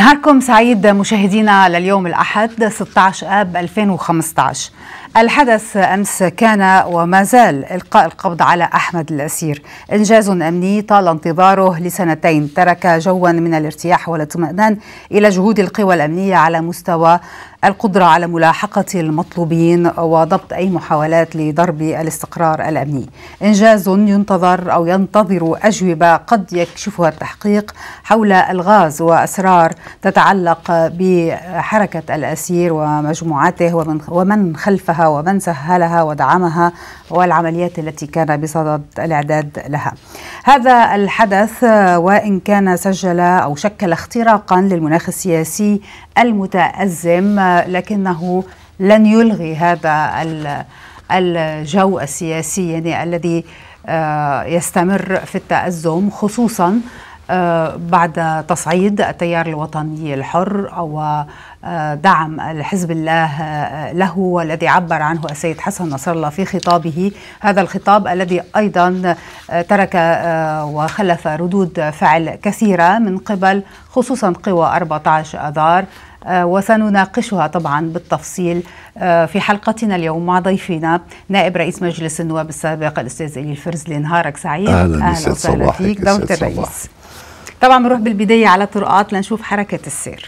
نهاركم سعيد مشاهدينا لليوم الأحد 16 آب 2015. الحدث أمس كان وما زال إلقاء القبض على أحمد الأسير، إنجاز أمني طال انتظاره لسنتين، ترك جوا من الارتياح والاطمئنان إلى جهود القوى الأمنية على مستوى القدرة على ملاحقة المطلوبين وضبط أي محاولات لضرب الاستقرار الأمني. إنجاز ينتظر أو ينتظر أجوبة قد يكشفها التحقيق حول ألغاز وأسرار تتعلق بحركة الأسير ومجموعاته ومن خلفها ومن سهلها ودعمها والعمليات التي كان بصدد الإعداد لها. هذا الحدث وإن كان سجل أو شكل اختراقا للمناخ السياسي المتأزم، لكنه لن يلغي هذا الجو السياسي يعني الذي يستمر في التأزم، خصوصا بعد تصعيد التيار الوطني الحر أو دعم الحزب الله له، والذي عبر عنه السيد حسن نصر الله في خطابه. هذا الخطاب الذي أيضا ترك وخلف ردود فعل كثيرة من قبل خصوصا قوى 14 آذار، وسنناقشها طبعا بالتفصيل في حلقتنا اليوم مع ضيفنا نائب رئيس مجلس النواب السابق الأستاذ إلي الفرزلي. نهارك سعيد. أهلا وسهلا فيك دولة الرئيس. طبعا بنروح بالبداية على طرقات لنشوف حركة السير.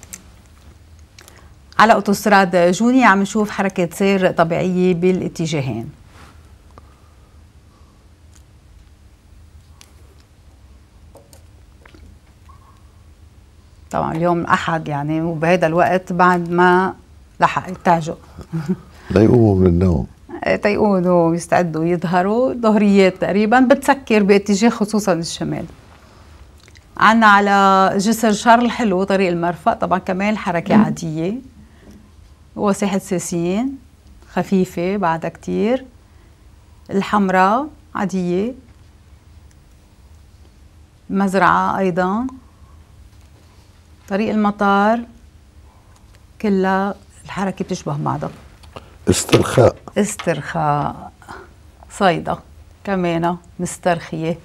على أوتوستراد جوني عم نشوف حركة سير طبيعية بالاتجاهين. طبعا اليوم الأحد يعني وبهذا الوقت بعد ما لحق يتعجوا لا يقوموا من النوم، تيقوموا يستعدوا يظهروا ظهريات تقريبا بتسكر باتجاه خصوصا الشمال. عنا على جسر شارل حلو طريق المرفأ طبعا كمان حركة عادية، وساحة ساسين خفيفة بعدها كتير، الحمراء عادية، المزرعة أيضا، طريق المطار كلها الحركة بتشبه بعضها. استرخاء صيدا كمان مسترخية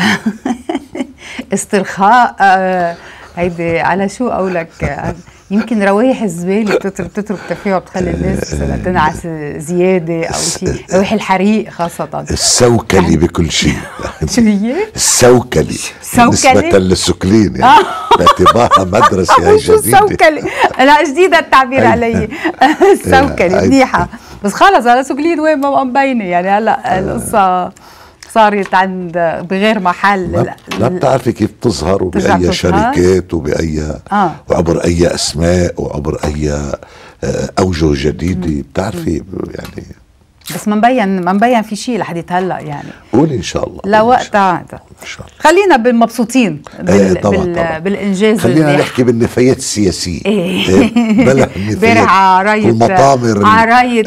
استرخاء. هيدي على شو قولك؟ يمكن روايح الزبالة بتترك تفاعل بتخلي الناس تنعس زيادة أو شيء، روايح الحريق خاصة، السوكلي بكل شيء. شو هي؟ السوكلي نسبة للسكلين يعني باعتبارها مدرسة هي شو جديدة. السوكلي؟ لا جديدة التعبير علي. السوكلي منيحة، بس خلص هلا سكلين وين ما بقى مبينة يعني. هلا القصة صارت عند بغير محل. لا بتعرفي كيف تظهر وبأي شركات وبأي وعبر أي أسماء وعبر أي أوجه جديدة بتعرفي يعني. بس ما مبين في شيء لحديت هلا يعني. قولي إن شاء الله لوقتها إن شاء الله. خلينا بالمبسوطين طبعا. بالإنجاز. خلينا نحكي بالنفايات السياسية. بلا امبارح المطامر عراية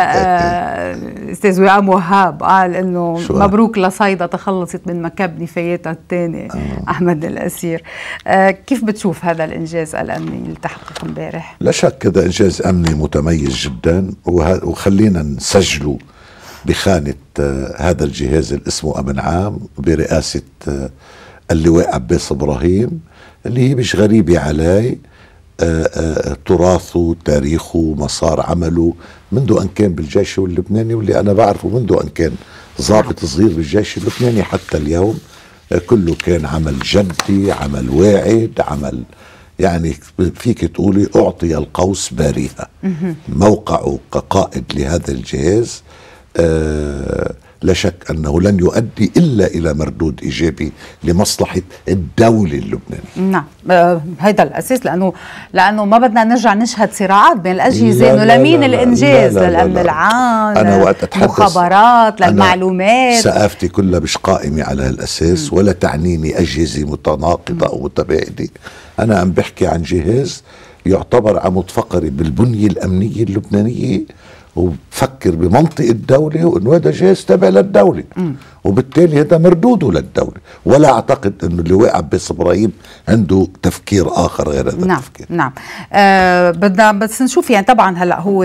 أستاذ وئام وهاب قال إنه مبروك لصيدا تخلصت من مكب نفاياتها الثاني أحمد الأسير. كيف بتشوف هذا الإنجاز الأمني اللي تحقق امبارح؟ لا شك هذا إنجاز أمني متميز جدا، وخلينا نسجله بخانة هذا الجهاز اللي اسمه أمن عام برئاسة اللواء عباس إبراهيم، اللي هي مش غريبة علي. تراثه، تاريخه، مسار عمله منذ أن كان بالجيش اللبناني، واللي أنا بعرفه منذ أن كان ضابط صغير بالجيش اللبناني حتى اليوم، كله كان عمل جدي، عمل واعد، عمل يعني فيك تقولي أعطي القوس باريها. موقعه كقائد لهذا الجهاز لا شك أنه لن يؤدي إلا إلى مردود إيجابي لمصلحة الدولة اللبنانية. نعم هذا الأساس، لأنه ما بدنا نرجع نشهد صراعات بين الأجهزة، إنه لمين الإنجاز، للأمن العام، أنا وقت أتحدث مخابرات، للمعلومات. ثقافتي كلها مش قائمة على هالأساس، ولا تعنيني أجهزة متناقضة أو متباعدة. أنا عم بحكي عن جهاز يعتبر عمود فقري بالبنية الأمنية اللبنانية، وبفكر بمنطق الدولة وانه هذا جهاز تابع للدولة، وبالتالي هذا مردوده للدولة. ولا اعتقد انه اللواء عباس ابراهيم عنده تفكير اخر غير هذا التفكير. نعم بدنا بس نشوف يعني طبعا هلا هو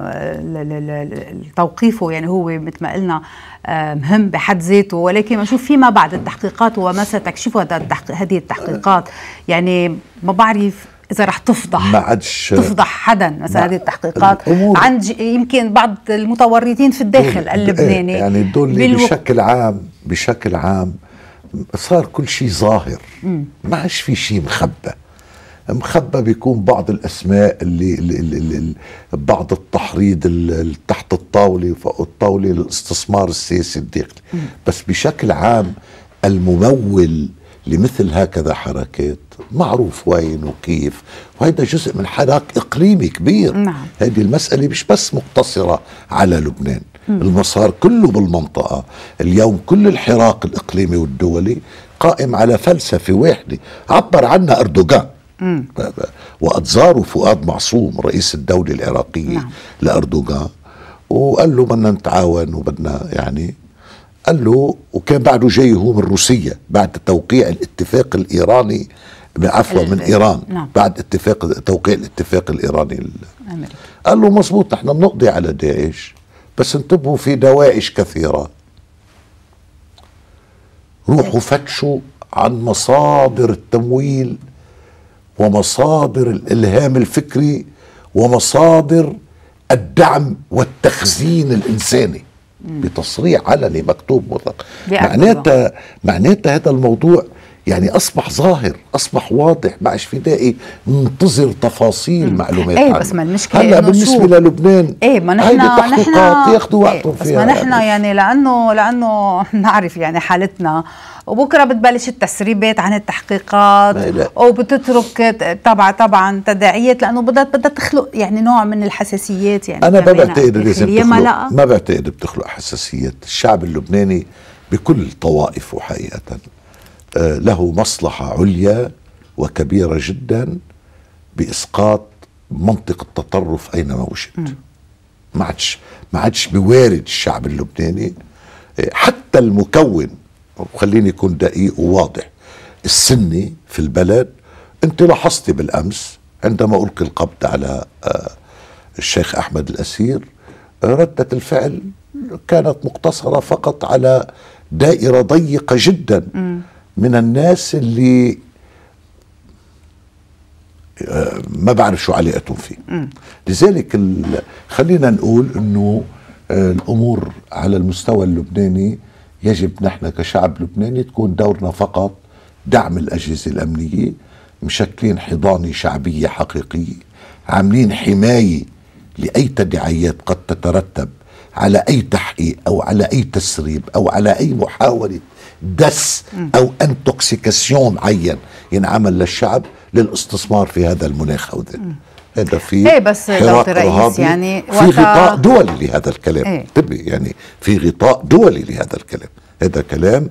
توقيفه يعني هو مثل ما قلنا مهم بحد ذاته، ولكن نشوف فيما بعد التحقيقات وما ستكشفه هذه التحقيقات. يعني ما بعرف إذا رح تفضح ما عادش تفضح حدا مثلا هذه التحقيقات عند يمكن بعض المتورطين في الداخل اللبناني. يعني دول بشكل عام صار كل شيء ظاهر، ما عادش في شيء مخبى بيكون بعض الأسماء اللي بعض التحريض تحت الطاولة فوق الطاولة للاستثمار السياسي الداخلي. بس بشكل عام الممول لمثل هكذا حركات معروف وين وكيف، وهذا جزء من حراك إقليمي كبير. نعم. هذه المسألة مش بس مقتصرة على لبنان، المسار كله بالمنطقة اليوم، كل الحراك الإقليمي والدولي قائم على فلسفة واحدة عبر عنها أردوغان وأتزاره فؤاد معصوم رئيس الدولة العراقية. نعم. لأردوغان، وقال له بدنا نتعاون وبدنا يعني قال له، وكان بعده جاي هو من روسيا بعد توقيع الاتفاق الإيراني، عفوا من إيران. نعم. بعد توقيع الاتفاق الإيراني الأمريكي. قال له مزبوط نحن بنقضي على داعش، بس انتبهوا في دواعش كثيرة، روحوا فتشوا عن مصادر التمويل ومصادر الإلهام الفكري ومصادر الدعم والتخزين الإنساني بتصريح علني مكتوب مثق. معناتها هذا الموضوع يعني أصبح ظاهر، أصبح واضح، ما عادش في داعي ننتظر تفاصيل معلومات عنه. بس ما المشكلة هلا بالنسبة للبنان ما نحن ياخذوا وقتهم بس فيها. ما نحن يعني لأنه نعرف يعني حالتنا، وبكره بتبلش التسريبات عن التحقيقات وبتترك طبعا تداعيات، لانه بدها تخلق يعني نوع من الحساسيات. يعني انا ما بعتقد بتخلق حساسيات. الشعب اللبناني بكل طوائفه حقيقة له مصلحة عليا وكبيرة جدا بإسقاط منطق التطرف أينما وجد. ما عادش بوارد الشعب اللبناني حتى المكون، وخليني يكون دقيق وواضح، السني في البلد. انت لاحظتي بالأمس عندما ألقي القبض على الشيخ أحمد الأسير، ردة الفعل كانت مقتصرة فقط على دائرة ضيقة جدا من الناس اللي ما بعرف شو علاقتهم فيه. لذلك خلينا نقول انه الامور على المستوى اللبناني يجب نحن كشعب لبناني تكون دورنا فقط دعم الأجهزة الأمنية، مشكلين حضانة شعبية حقيقية، عاملين حماية لأي تداعيات قد تترتب على أي تحقيق أو على أي تسريب أو على أي محاولة دس أو انتوكسيكاسيون معين ينعمل للشعب للاستثمار في هذا المناخ أو هذا في بس حراك رئيس يعني في غطاء دولي لهذا الكلام. يعني في غطاء دولي لهذا الكلام. هذا كلام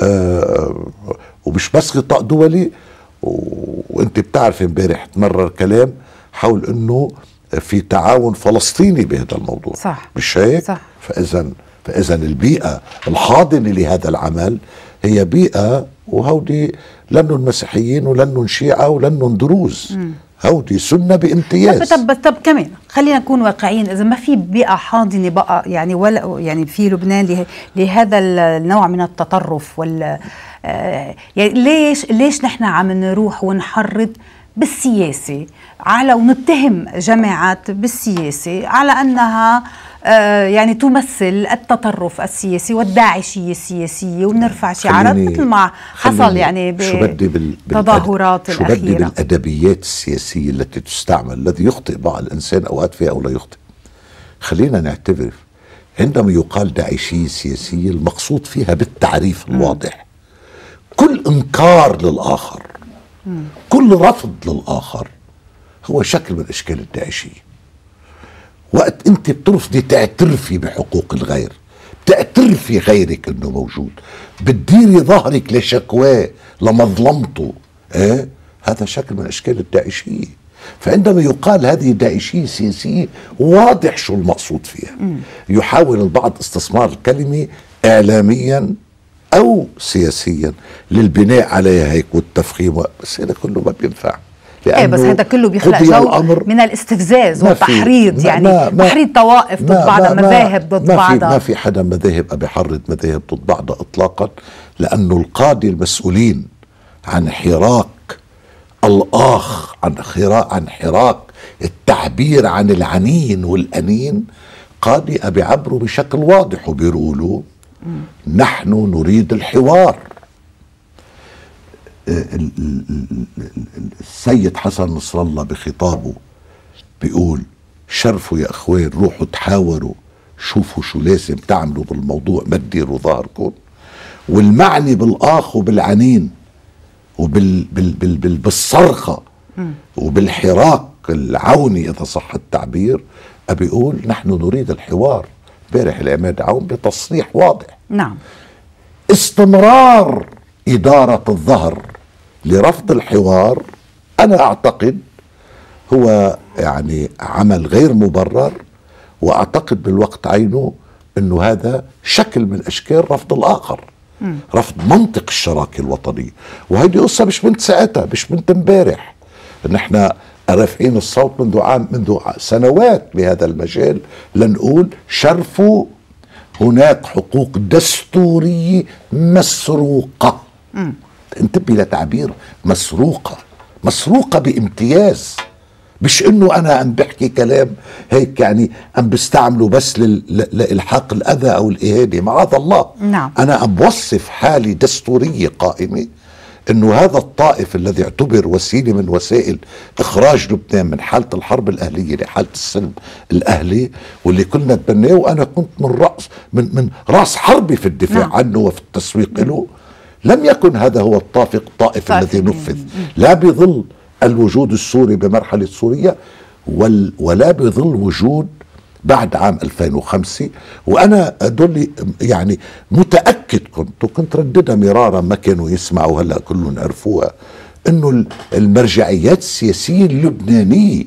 ومش بس غطاء دولي. وانت بتعرف امبارح تمرر كلام حول انه في تعاون فلسطيني بهذا الموضوع. صح. مش هيك؟ صح. فاذا البيئة الحاضنة لهذا العمل هي بيئة، وهودي لنن مسيحيين ولنن شيعة ولنن دروز، هودي سنة بامتياز. طب كمان خلينا نكون واقعيين، اذا ما في بيئة حاضنة بقى يعني ولا يعني في لبنان لهذا النوع من التطرف يعني ليش نحن عم نروح ونحرض بالسياسة على ونتهم جماعات بالسياسة على أنها يعني تمثل التطرف السياسي والداعشية السياسية، ونرفع شعارات مثل ما حصل يعني بالتظاهرات الأخيرة. شو بدي بالأدبيات السياسية التي تستعمل، الذي يخطئ بعض الإنسان أوقات فيها أو لا يخطئ. خلينا نعتبر عندما يقال داعشية سياسية المقصود فيها بالتعريف الواضح كل إنكار للآخر، كل رفض للآخر هو شكل من أشكال الداعشية. وقت أنت بترفضي تعترفي بحقوق الغير، بتعترفي غيرك أنه موجود، بتديري ظهرك لشكواه لمظلمته، هذا شكل من أشكال الداعشية. فعندما يقال هذه داعشية سياسية واضح شو المقصود فيها. يحاول البعض استثمار الكلمة إعلاميا أو سياسيا للبناء عليها هيك والتفخيم، بس هذا كله ما بينفع. بس هذا كله بيخلق جو من الاستفزاز والتحريض، يعني تحريض طوائف ضد بعضها، مذاهب ضد بعضها. ما في حدا مذاهب بيحرض مذاهب ضد بعضها اطلاقا، لانه القادة المسؤولين عن حراك الآخ عن حراك التعبير عن العنين والأنين، قادة بيعبروا بشكل واضح وبيقولوا نحن نريد الحوار. السيد حسن نصر الله بخطابه بيقول شرفوا يا اخوان، روحوا تحاوروا، شوفوا شو لازم تعملوا بالموضوع، ما تديروا ظهركم. والمعني بالاخ وبالعنين وبالصرخه وبالحراك العوني اذا صح التعبير، بيقول نحن نريد الحوار. امبارح العماد عون بتصريح واضح. نعم. استمرار إدارة الظهر لرفض الحوار أنا أعتقد هو يعني عمل غير مبرر، وأعتقد بالوقت عينه أنه هذا شكل من أشكال رفض الآخر، رفض منطق الشراكة الوطنية. وهيدي قصة مش من ساعتها، مش من امبارح. نحن رافعين الصوت منذ سنوات بهذا المجال لنقول شرفوا هناك حقوق دستورية مسروقة. انتبه لتعبير مسروقة بامتياز، مش انه انا عم بحكي كلام هيك يعني عم بستعمله بس لإلحاق الاذى او الاهانة، معاذ الله. نعم. انا عم بوصف حالة دستورية قائمة انه هذا الطائف الذي اعتبر وسيله من وسائل اخراج لبنان من حاله الحرب الاهليه لحاله السلم الاهلي، واللي كلنا تبناه، وانا كنت من راس حربي في الدفاع عنه وفي التسويق له، لم يكن هذا هو الطائف الذي نفذ، لا بظل الوجود السوري بمرحله سوريا ولا بظل وجود بعد عام 2005. وانا دول يعني متاكد كنت رددها مرارا، ما كانوا يسمعوا، هلا كلهم عرفوها، انه المرجعيات السياسيه اللبنانيه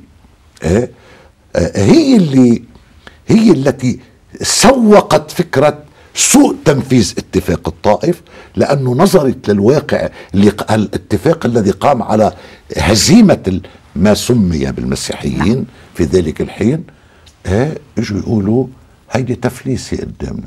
هي التي سوقت فكره سوء تنفيذ اتفاق الطائف، لانه نظرت للواقع الاتفاق الذي قام على هزيمه ما سمي بالمسيحيين في ذلك الحين. اجوا يقولوا هيدي تفليسة قدامنا،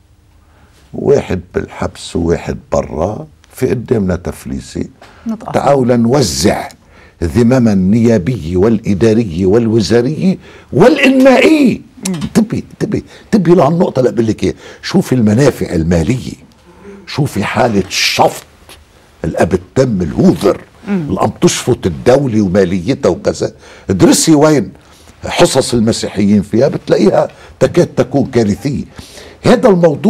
واحد بالحبس وواحد برا، في قدامنا تفليسة، تعالوا نوزع ذمما النيابية والإدارية والوزارية والإنمائية. انتبهي لهالنقطة اللي بقول لك اياها. شوفي المنافع المالية، شوفي حالة الشفط الأب التم الهوذر اللي عم تشفط الدولة وماليتها وكذا. ادرسي وين حصص المسيحيين فيها، بتلاقيها تكاد تكون كارثية. هذا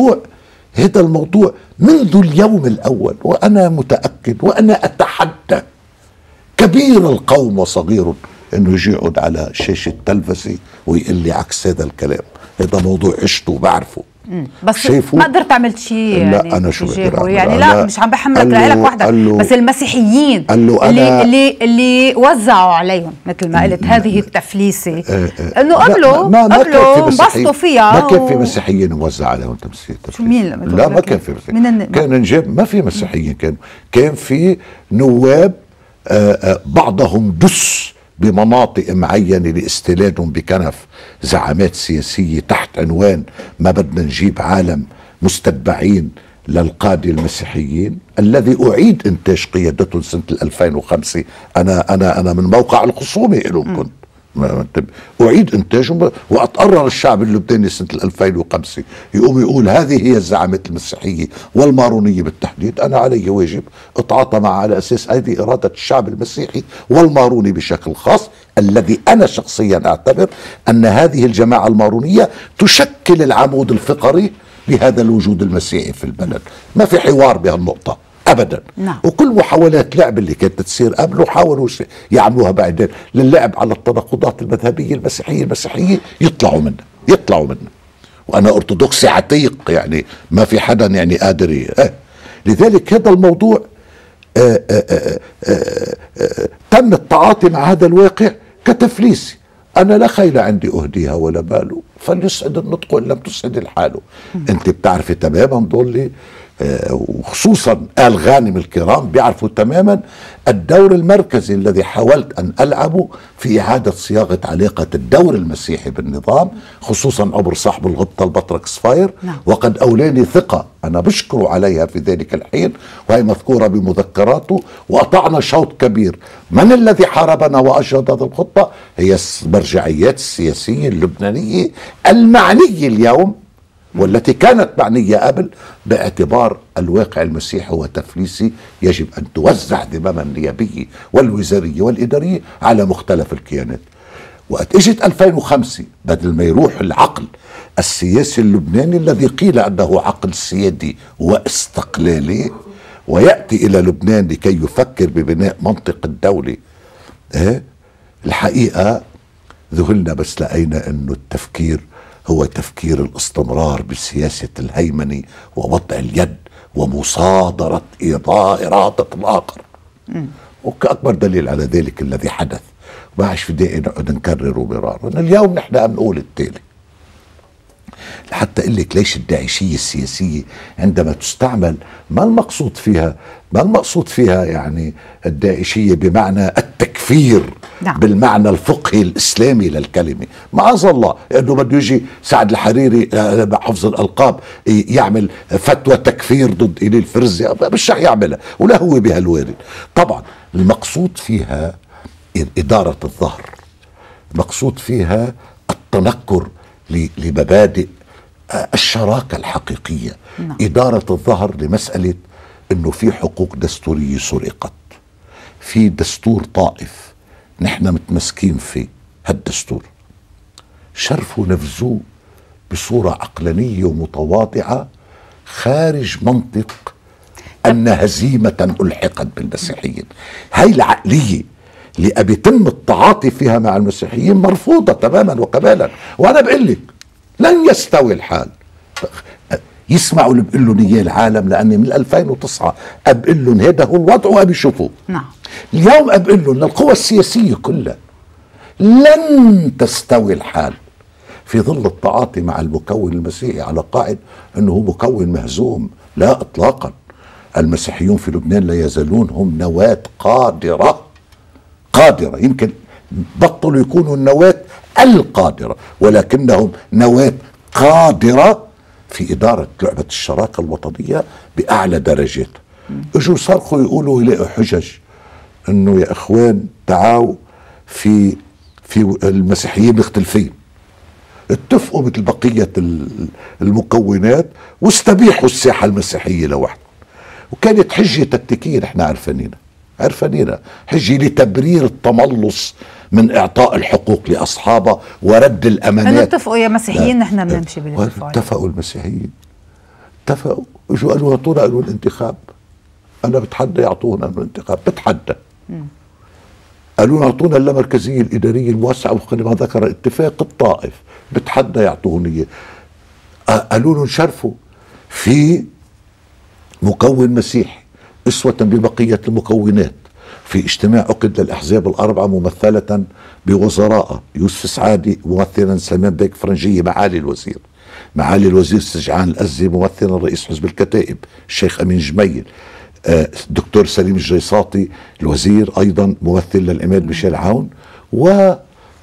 الموضوع منذ اليوم الأول، وأنا متأكد وأنا أتحدى كبير القوم وصغير انه يجي يقعد على شاشة تلفزي ويقول لي عكس هذا الكلام. هذا موضوع عشته وبعرفه، بس ما قدرت عملت شيء يعني. لا انا شو بقدر يعني لا مش عم بحملك لك وحدك، بس المسيحيين اللي وزعوا عليهم مثل ما قلت هذه التفليسه، انه قبلوا انبسطوا فيها. ما كان في مسيحيين موزع عليهم تمثيل. لا ما كان في مسيحيين، كان نجيب ما في مسيحيين، كان في نواب بعضهم دس بمناطق معينة لاستيلادهم بكنف زعامات سياسية تحت عنوان ما بدنا نجيب عالم مستتبعين للقادة المسيحيين، الذي أعيد إنتاج قيادتهم سنة 2005. أنا من موقع الخصومة لهم كنت أعيد إنتاجهم، وأتقرر الشعب اللبناني سنة 2005 يقوم يقول هذه هي الزعامات المسيحية والمارونية بالتحديد، أنا علي واجب أتعاطى مع على أساس هذه إرادة الشعب المسيحي والماروني بشكل خاص، الذي أنا شخصيا أعتبر أن هذه الجماعة المارونية تشكل العمود الفقري لهذا الوجود المسيحي في البلد. ما في حوار بهالنقطة ابدا. وكل محاولات لعب اللي كانت تصير قبله حاولوا يعملوها بعدين للعب على التناقضات المذهبيه المسيحيه يطلعوا منها. وانا ارثوذكسي عتيق، يعني ما في حدا يعني قادر لذلك هذا الموضوع تم التعاطي مع هذا الواقع كتفليسي. انا لا خيل عندي اهديها ولا باله، فليسعد النطق ان لم تسعد الحال. انت بتعرفي تماما ضلي وخصوصا آل غانم الكرام بيعرفوا تماما الدور المركزي الذي حاولت أن ألعبه في إعادة صياغة علاقة الدور المسيحي بالنظام، خصوصا عبر صاحب الغبطة البطرك صفاير. وقد أولاني ثقة أنا بشكره عليها في ذلك الحين، وهي مذكورة بمذكراته. وأطعنا شوط كبير. من الذي حاربنا وأجهض هذه الخطة؟ هي المرجعيات السياسية اللبنانية المعنية اليوم والتي كانت معنية قبل، باعتبار الواقع المسيحي هو تفليسي يجب أن توزع ذمما النيابية والوزارية والإدارية على مختلف الكيانات. وقت اجت 2005 بدل ما يروح العقل السياسي اللبناني الذي قيل أنه عقل سيادي واستقلالي ويأتي إلى لبنان لكي يفكر ببناء منطق الدولة، الحقيقة ذهلنا بس لقينا أنه التفكير هو تفكير الاستمرار بسياسة الهيمنة ووضع اليد ومصادرة إرادة الآخر. وكأكبر دليل على ذلك الذي حدث، ما عادش في داعي نقعد نكرره مرارا. اليوم نحن عم نقول التالي، لحتى اقول لك ليش الداعشيه السياسيه عندما تستعمل ما المقصود فيها يعني الداعشيه بمعنى التكفير. نعم. بالمعنى الفقهي الاسلامي للكلمه. معاذ الله انه بده يجي سعد الحريري حفظ الالقاب يعمل فتوى تكفير ضد إلي الفرزي، مش رح يعملها ولا هو بهالوارد. طبعا المقصود فيها إدارة الظهر، المقصود فيها التنكر لمبادئ الشراكة الحقيقية. نعم. إدارة الظهر لمسألة أنه في حقوق دستورية سرقت، في دستور طائف نحن متمسكين فيه، هالدستور شرفوا نفذوه بصورة عقلانية ومتواضعة خارج منطق أن هزيمة ألحقت بالمسيحيين. هاي العقلية اللي بيتم التعاطي فيها مع المسيحيين مرفوضة تماما وكمالا. وأنا بقول لك لن يستوي الحال. يسمعوا اللي بقول لهم اياه العالم، لأني من 2009 أبقول لهم هذا هو الوضع وبيشوفوه. نعم. اليوم أبقول لهم القوى السياسية كلها لن تستوي الحال في ظل التعاطي مع المكون المسيحي على قاعدة أنه هو مكون مهزوم. لا إطلاقا. المسيحيون في لبنان لا يزالون هم نواة قادرة، يمكن بطلوا يكونوا النواة القادرة، ولكنهم نواة قادرة في إدارة لعبة الشراكة الوطنية بأعلى درجات. اجوا صرخوا يقولوا يلاقوا حجج انه يا اخوان تعالوا في المسيحيين مختلفين، اتفقوا مثل بقية المكونات واستبيحوا الساحة المسيحية لوحده. وكانت حجة تكتيكية نحن عرفانينا حجة لتبرير التملص من إعطاء الحقوق لأصحابها ورد الأمانات. اتفقوا يا مسيحيين نحن بنمشي بالاتفاق. اتفقوا المسيحيين، اتفقوا، اجوا قالوا اعطونا الانتخاب. أنا بتحدى يعطونا الانتخاب، بتحدى. قالوا اعطونا اللامركزية الإدارية الموسعة وفق ما ذكر اتفاق الطائف، بتحدى يعطوني. قالوا لهم شرفوا في مكون مسيحي أسوة ببقية المكونات. في اجتماع عقد للأحزاب الأربعة ممثلة بوزراء يوسف سعادي ممثلا سلمان بيك فرنجية معالي الوزير سجعان الأزي ممثلا رئيس حزب الكتائب الشيخ أمين جميل، دكتور سليم الجيساطي الوزير أيضا ممثل للعماد ميشيل عون، و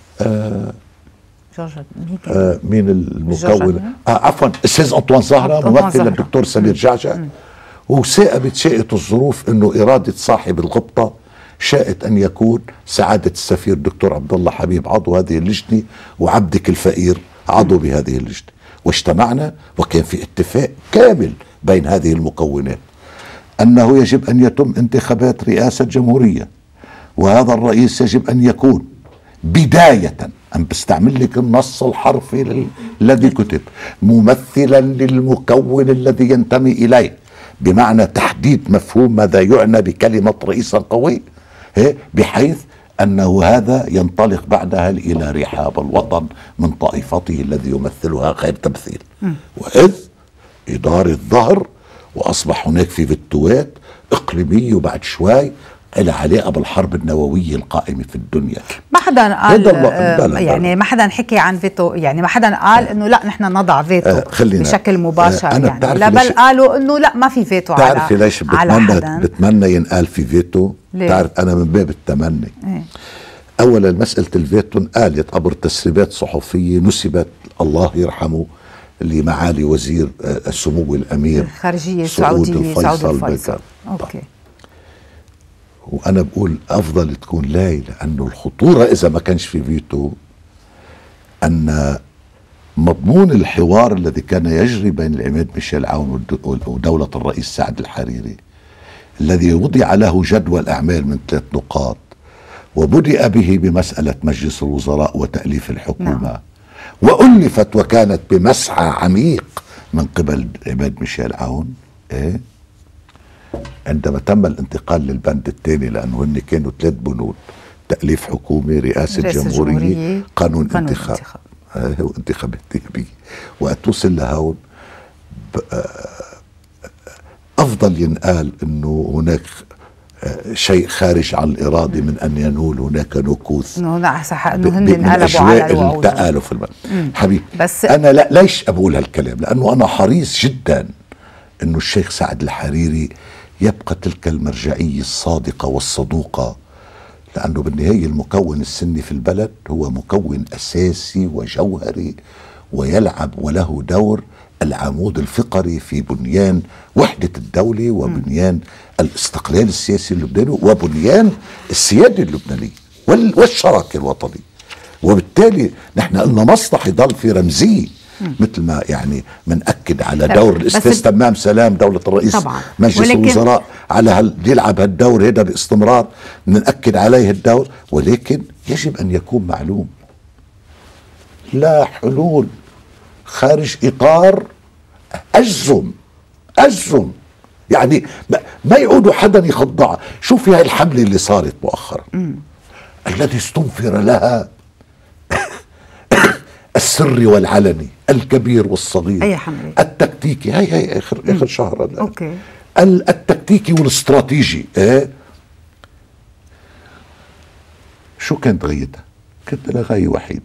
مين المكون عفوا السيد أنطوان زهرة ممثل للدكتور سمير جعجع. شاءت الظروف انه إرادة صاحب الغبطة شاءت ان يكون سعادة السفير الدكتور عبد الله حبيب عضو هذه اللجنة وعبدك الفقير عضو بهذه اللجنة، واجتمعنا وكان في اتفاق كامل بين هذه المكونات انه يجب ان يتم انتخابات رئاسة جمهورية، وهذا الرئيس يجب ان يكون بداية، أن بستعمل لك النص الحرفي الذي كتب، ممثلا للمكون الذي ينتمي إليه، بمعنى تحديد مفهوم ماذا يعنى بكلمة رئيس قوي، بحيث أنه هذا ينطلق بعدها إلى رحاب الوطن من طائفته الذي يمثلها غير تمثيل. وإذ إدارة ظهر وأصبح هناك في فيتوات إقليمية، وبعد شوي لها علاقة بالحرب النووية القائمة في الدنيا. ما حدا قال يعني ما حدا حكي عن فيتو، يعني ما حدا قال انه لا نحن نضع فيتو بشكل مباشر، يعني لا بل قالوا انه لا ما في فيتو. بتعرفي ليش بتمنى ينقال في فيتو؟ بتعرف انا من باب التمني. اولا مسألة الفيتو انقالت عبر تسريبات صحفية نسبت الله يرحمه لمعالي وزير السمو الامير الخارجية السعودي سعود الفيصل. اوكي. وانا بقول افضل تكون لاي، لانه الخطوره اذا ما كانش في فيتو ان مضمون الحوار الذي كان يجري بين العماد ميشيل عون ودوله الرئيس سعد الحريري، الذي وضع له جدول اعمال من 3 نقاط وبدأ به بمساله مجلس الوزراء وتاليف الحكومه، والفت وكانت بمسعى عميق من قبل عماد ميشيل عون. عندما تم الانتقال للبند الثاني، لأنه هن كانوا 3 بنود: تأليف حكومة، رئاسة جمهورية، قانون انتخاب. هو انتخابات نيابية. وقت توصل لهون أفضل ينقال أنه هناك شيء خارج عن الإرادة من أن ينول هناك نكوث، إنه هن انقلبوا على الوعود التآلف. حبيبي بس أنا لا ليش أقول هالكلام؟ لأنه أنا حريص جدا أنه الشيخ سعد الحريري يبقى تلك المرجعية الصادقة والصدوقة، لأنه بالنهاية المكون السني في البلد هو مكون أساسي وجوهري ويلعب وله دور العمود الفقري في بنيان وحدة الدولة وبنيان الاستقلال السياسي اللبناني وبنيان السيادة اللبنانية والشراكة الوطنية. وبالتالي نحن قلنا مصلحة يضل في رمزية، مثل ما يعني منأكد على دور الاستاذ تمام سلام دولة الرئيس طبعا. مجلس الوزراء على يلعب هالدور هذا باستمرار، نأكد عليه الدور، ولكن يجب أن يكون معلوم لا حلول خارج إطار أجزم يعني ما يعودوا حدا يخضع. شوفي هاي الحملة اللي صارت مؤخرا التي استنفر لها السري والعلني، الكبير والصغير، أي حملة؟ التكتيكي، هي آخر شهر أوكي. التكتيكي والاستراتيجي. شو كانت غايتها؟ كانت لها غاية وحيدة: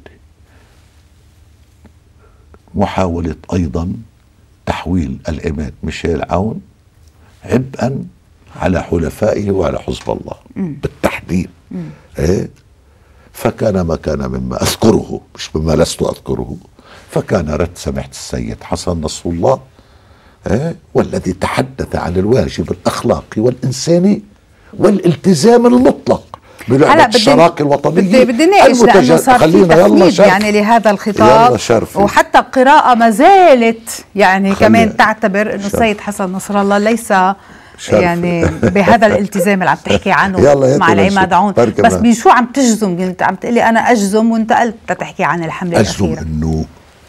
محاولة أيضا تحويل العماد ميشيل عون عبئا على حلفائه وعلى حزب الله بالتحديد. فكان ما كان مما أذكره، مش مما لست أذكره، فكان رد سماحة السيد حسن نصر الله والذي تحدث عن الواجب الأخلاقي والإنساني والالتزام المطلق بلعبة الشراكة الوطنية. بدي ناقش لأنه صار في تخميد يعني لهذا الخطاب، وحتى القراءة ما زالت يعني كمان تعتبر أنه السيد حسن نصر الله ليس يعني بهذا الالتزام اللي عم تحكي عنه مع العماد عون. بس بشو عم تجزم؟ قلت عم تقلي أنا أجزم وأنت قلت تحكي عن الحملة الأخيرة. أجزم أنه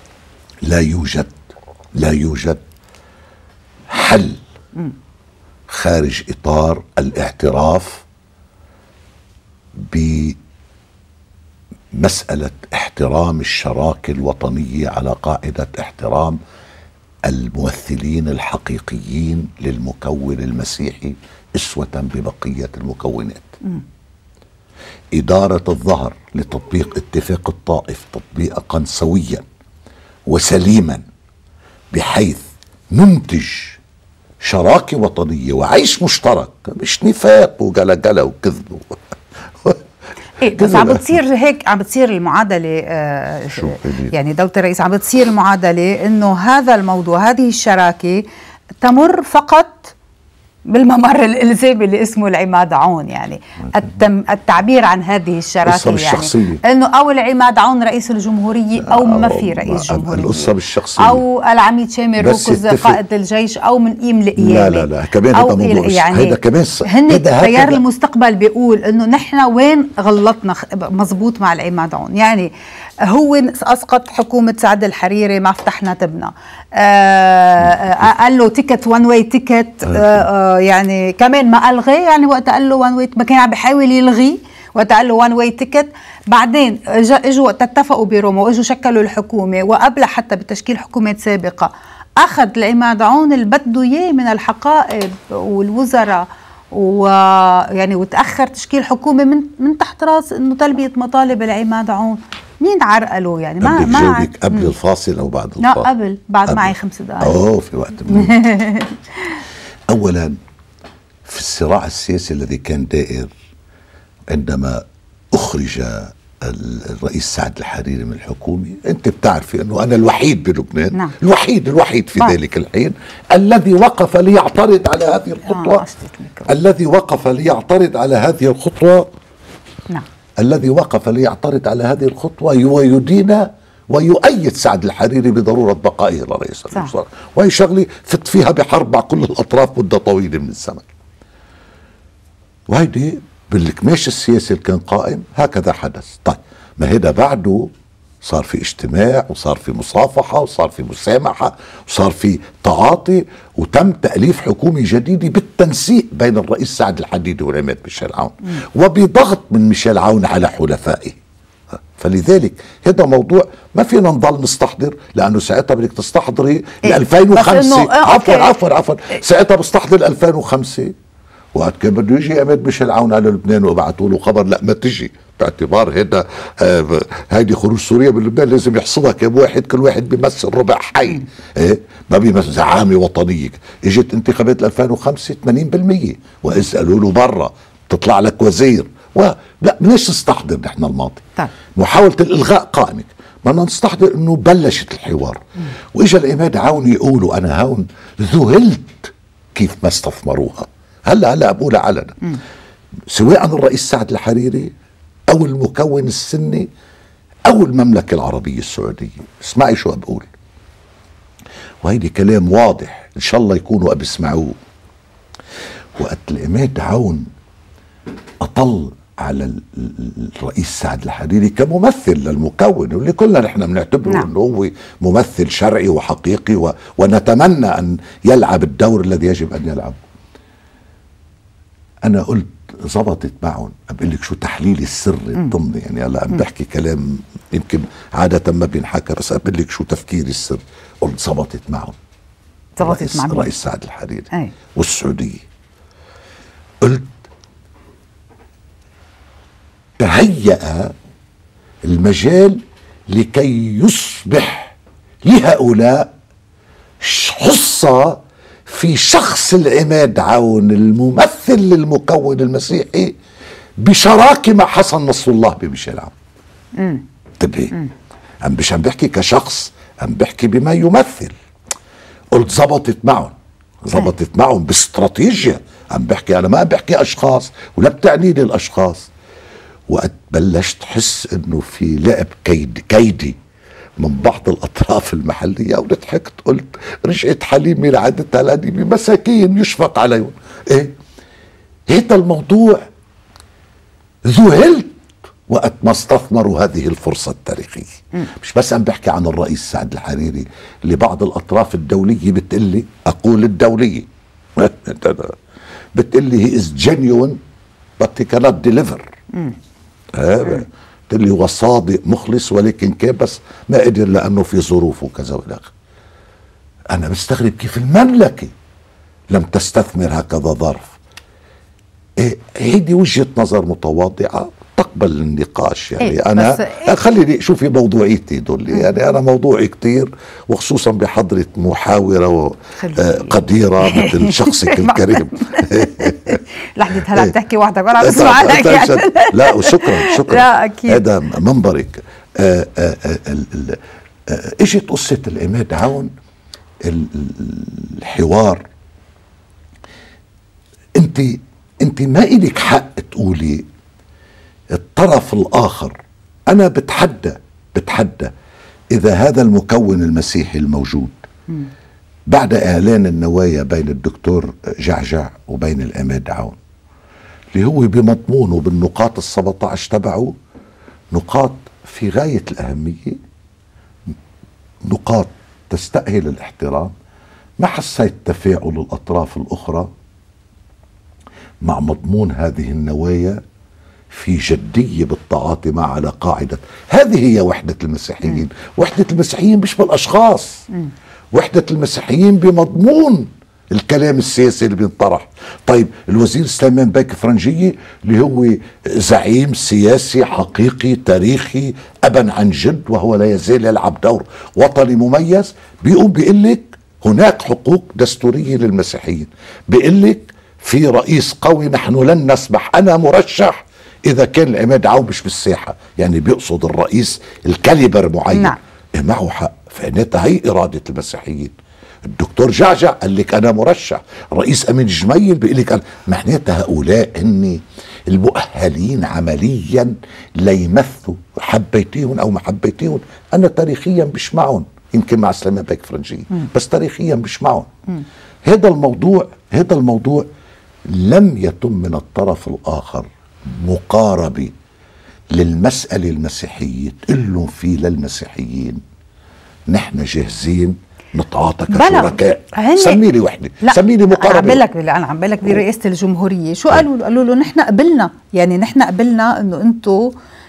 لا يوجد حل خارج إطار الاعتراف بمسألة احترام الشراكة الوطنية على قاعدة احترام الممثلين الحقيقيين للمكون المسيحي أسوة ببقية المكونات. إدارة الظهر لتطبيق اتفاق الطائف تطبيقا سويا وسليما بحيث ننتج شراكة وطنية وعيش مشترك، مش نفاق وقلقلة وكذب. بس عم بتصير هيك، عم بتصير المعادلة يعني دولة الرئيس عم بتصير المعادلة انه هذا الموضوع، هذه الشراكة تمر فقط بالممر الالزامي اللي اسمه العماد عون، يعني التعبير عن هذه الشراكه يعني انه او العماد عون رئيس الجمهوريه او ما في رئيس جمهوريه، القصه بالشخصيه، او العميد شامل روكز قائد الجيش، او من قيم لقيامه. لا كمان هذا موضوع يعني هذا كمان هن تيار المستقبل بيقول انه نحن وين غلطنا مزبوط مع العماد عون، يعني هو اسقط حكومه سعد الحريري ما فتحنا تبنى، قال له تيكت وان واي تيكت، يعني كمان ما الغي، يعني وقت قال له وان واي ما كان عم بيحاول يلغي، وقت قال له وان واي تيكت. بعدين اجوا اتفقوا بروما واجوا شكلوا الحكومه، وقبل حتى بتشكيل حكومات سابقه اخذ العماد عون اللي بده اياه من الحقائب والوزراء ويعني وتأخر تشكيل حكومة من تحت راس انه تلبية مطالب العماد عون. مين عرقله يعني؟ ما جاوبك قبل الفاصل او بعد الفاصل؟ لا قبل، بعد معي 5 دقائق. في وقت اولا في الصراع السياسي الذي كان دائر عندما اخرج الرئيس سعد الحريري من الحكومة، انت بتعرفي انه انا الوحيد بلبنان، نعم. الوحيد في ذلك الحين الذي وقف ليعترض على هذه الخطوة، الذي وقف ليعترض على هذه الخطوة، نعم. الذي وقف ليعترض على هذه الخطوة ويدين ويؤيد سعد الحريري بضرورة بقائه لرئيس الوزراء، وهي شغلة فت فيها بحرب مع كل الأطراف مدة طويلة من الزمن. وهيدي بالكماش السياسي اللي كان قائم هكذا حدث. طيب ما هذا بعده صار في اجتماع وصار في مصافحة وصار في مسامحة وصار في تعاطي وتم تأليف حكومة جديدة بالتنسيق بين الرئيس سعد الحريري والعماد ميشيل عون وبضغط من ميشيل عون على حلفائه. فلذلك هذا موضوع ما فينا نضل نستحضر، لانه ساعتها بدك تستحضري 2005. عفوا ساعتها بستحضر 2005 وقت كان بده يجي عماد ميشيل عون على لبنان وبعثوا له خبر لا ما تجي، باعتبار هذا هيدي خروج سوريا من لبنان لازم يحصدها كم واحد، كل واحد بيمثل ربع حي، ما بيمثل زعامه وطنيه. اجت انتخابات 2005 80%، واذ قالوا له برا تطلع لك وزير. لا بدناش نستحضر نحن الماضي. طيب. محاولة الإلغاء قائمة، بدنا نستحضر إنه بلشت الحوار وإجا العماد عون يقولوا أنا هون ذهلت كيف ما استثمروها. هلا بقولها علنا، سواء الرئيس سعد الحريري أو المكون السني أو المملكة العربية السعودية. اسمعي شو بقول، وهيدي كلام واضح إن شاء الله يكونوا بيسمعوه. وقت العماد عون أطل على الرئيس سعد الحريري كممثل للمكون واللي كلنا نحن بنعتبره انه هو ممثل شرعي وحقيقي ونتمنى ان يلعب الدور الذي يجب ان يلعبه. انا قلت زبطت معهم، بقول لك شو تحليلي السري الضمني، يعني هلا عم بحكي كلام يمكن عاده ما بينحكى، بس بقول لك شو تفكيري السري. قلت زبطت معهم، زبطت مع الرئيس سعد الحريري والسعوديه. قلت تهيأ المجال لكي يصبح لهؤلاء حصة في شخص العماد عون الممثل للمكون المسيحي بشراكة مع حسن نصر الله بميشيل عون. انتبهي، عم بحكي كشخص، عم بحكي بما يمثل. قلت زبطت معهم باستراتيجية. عم بحكي أنا ما بحكي أشخاص ولا بتعني لي الأشخاص. وقت بلشت حس انه في لعب كيدي من بعض الاطراف المحليه وضحكت. قلت رجعت حليمي لعادتها القديمه، مساكين يشفق عليهم. هذا الموضوع ذهلت وقت ما استثمروا هذه الفرصه التاريخيه. مش بس عم بحكي عن الرئيس سعد الحريري، لبعض الاطراف الدوليه بتقلي، اقول الدوليه بتقلي he is genuine but he cannot deliver. اللي هو صادق مخلص ولكن كان بس ما قدر لانه في ظروف وكذا والى اخره. انا بستغرب كيف المملكه لم تستثمر هكذا ظرف. هيدي وجهه نظر متواضعه تقبل النقاش. يعني انا خليني شوفي موضوعيتي دول، يعني انا موضوعي كتير، وخصوصا بحضره محاوره قديره مثل شخصك الكريم. لحظة هلا بتحكي وحدك وانا بسمع عليك. لا وشكرا لا اكيد هذا منبرك. اجت قصه العماد عون الحوار. انت ما إلك حق تقولي الطرف الآخر. أنا بتحدى إذا هذا المكون المسيحي الموجود بعد إعلان النوايا بين الدكتور جعجع وبين العماد عون، اللي هو بمضمونه بالنقاط 17 تبعه نقاط في غاية الأهمية، نقاط تستأهل الاحترام، ما حسيت تفاعل الأطراف الأخرى مع مضمون هذه النوايا في جدية بالتعاطي مع على قاعدة. هذه هي وحدة المسيحيين. وحدة المسيحيين مش بالأشخاص، وحدة المسيحيين بمضمون الكلام السياسي اللي بينطرح. طيب الوزير سليمان بيك فرنجية اللي هو زعيم سياسي حقيقي تاريخي أبا عن جد، وهو لا يزال يلعب دور وطني مميز، بيقوم بيقول لك هناك حقوق دستورية للمسيحيين، بيقول لك في رئيس قوي نحن لن نسمح، أنا مرشح إذا كان العماد عون مش بالساحة، يعني بيقصد الرئيس الكاليبر معين. نعم. معه حق، فإنتها هي إرادة المسيحيين. الدكتور جعجع قال لك أنا مرشح، رئيس أمين جميل بيقول لك معناتها هؤلاء هن المؤهلين عمليا ليمثلوا، حبيتيهم أو ما حبيتيهم. أنا تاريخيا مش معهم، يمكن مع سليمان بيك فرنجية، بس تاريخيا مش معهم. هذا الموضوع لم يتم من الطرف الآخر مقاربة للمسألة المسيحية تقول لهم فيه للمسيحيين نحن جاهزين نتعاطى كشركاء. سمي لي وحده، سمي لي مقاربة. انا عم بقول لك برئاسة الجمهورية شو قالوا له نحن قبلنا، يعني نحن قبلنا انه انتم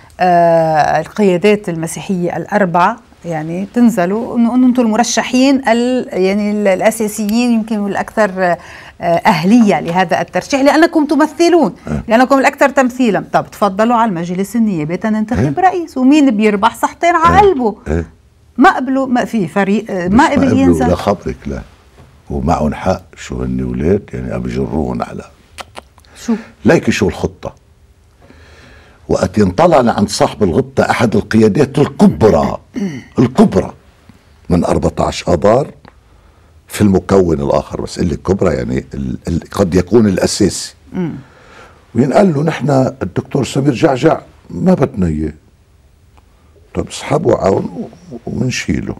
القيادات المسيحية الأربعة يعني تنزلوا انه انتم المرشحين يعني الاساسيين يمكن والاكثر اهليه لهذا الترشيح، لانكم تمثلون، لانكم الاكثر تمثيلا. طب تفضلوا على المجلس النيابي تنتخب رئيس، ومين بيربح صحتين على قلبه. ما قبلوا، ما في فريق ما قبل ينزل. لا خبرك، لا ومعهم حق، شو هن ولاد يعني بجروهم على شو ليك شو الخطه. وقت ينطلع عند صاحب الغبطة أحد القيادات الكبرى من 14 آذار في المكون الآخر، بس اللي الكبرى يعني قد يكون الأساسي، وينقال له نحن الدكتور سمير جعجع ما بدنا إياه، طب اسحبوا عون ومنشيله.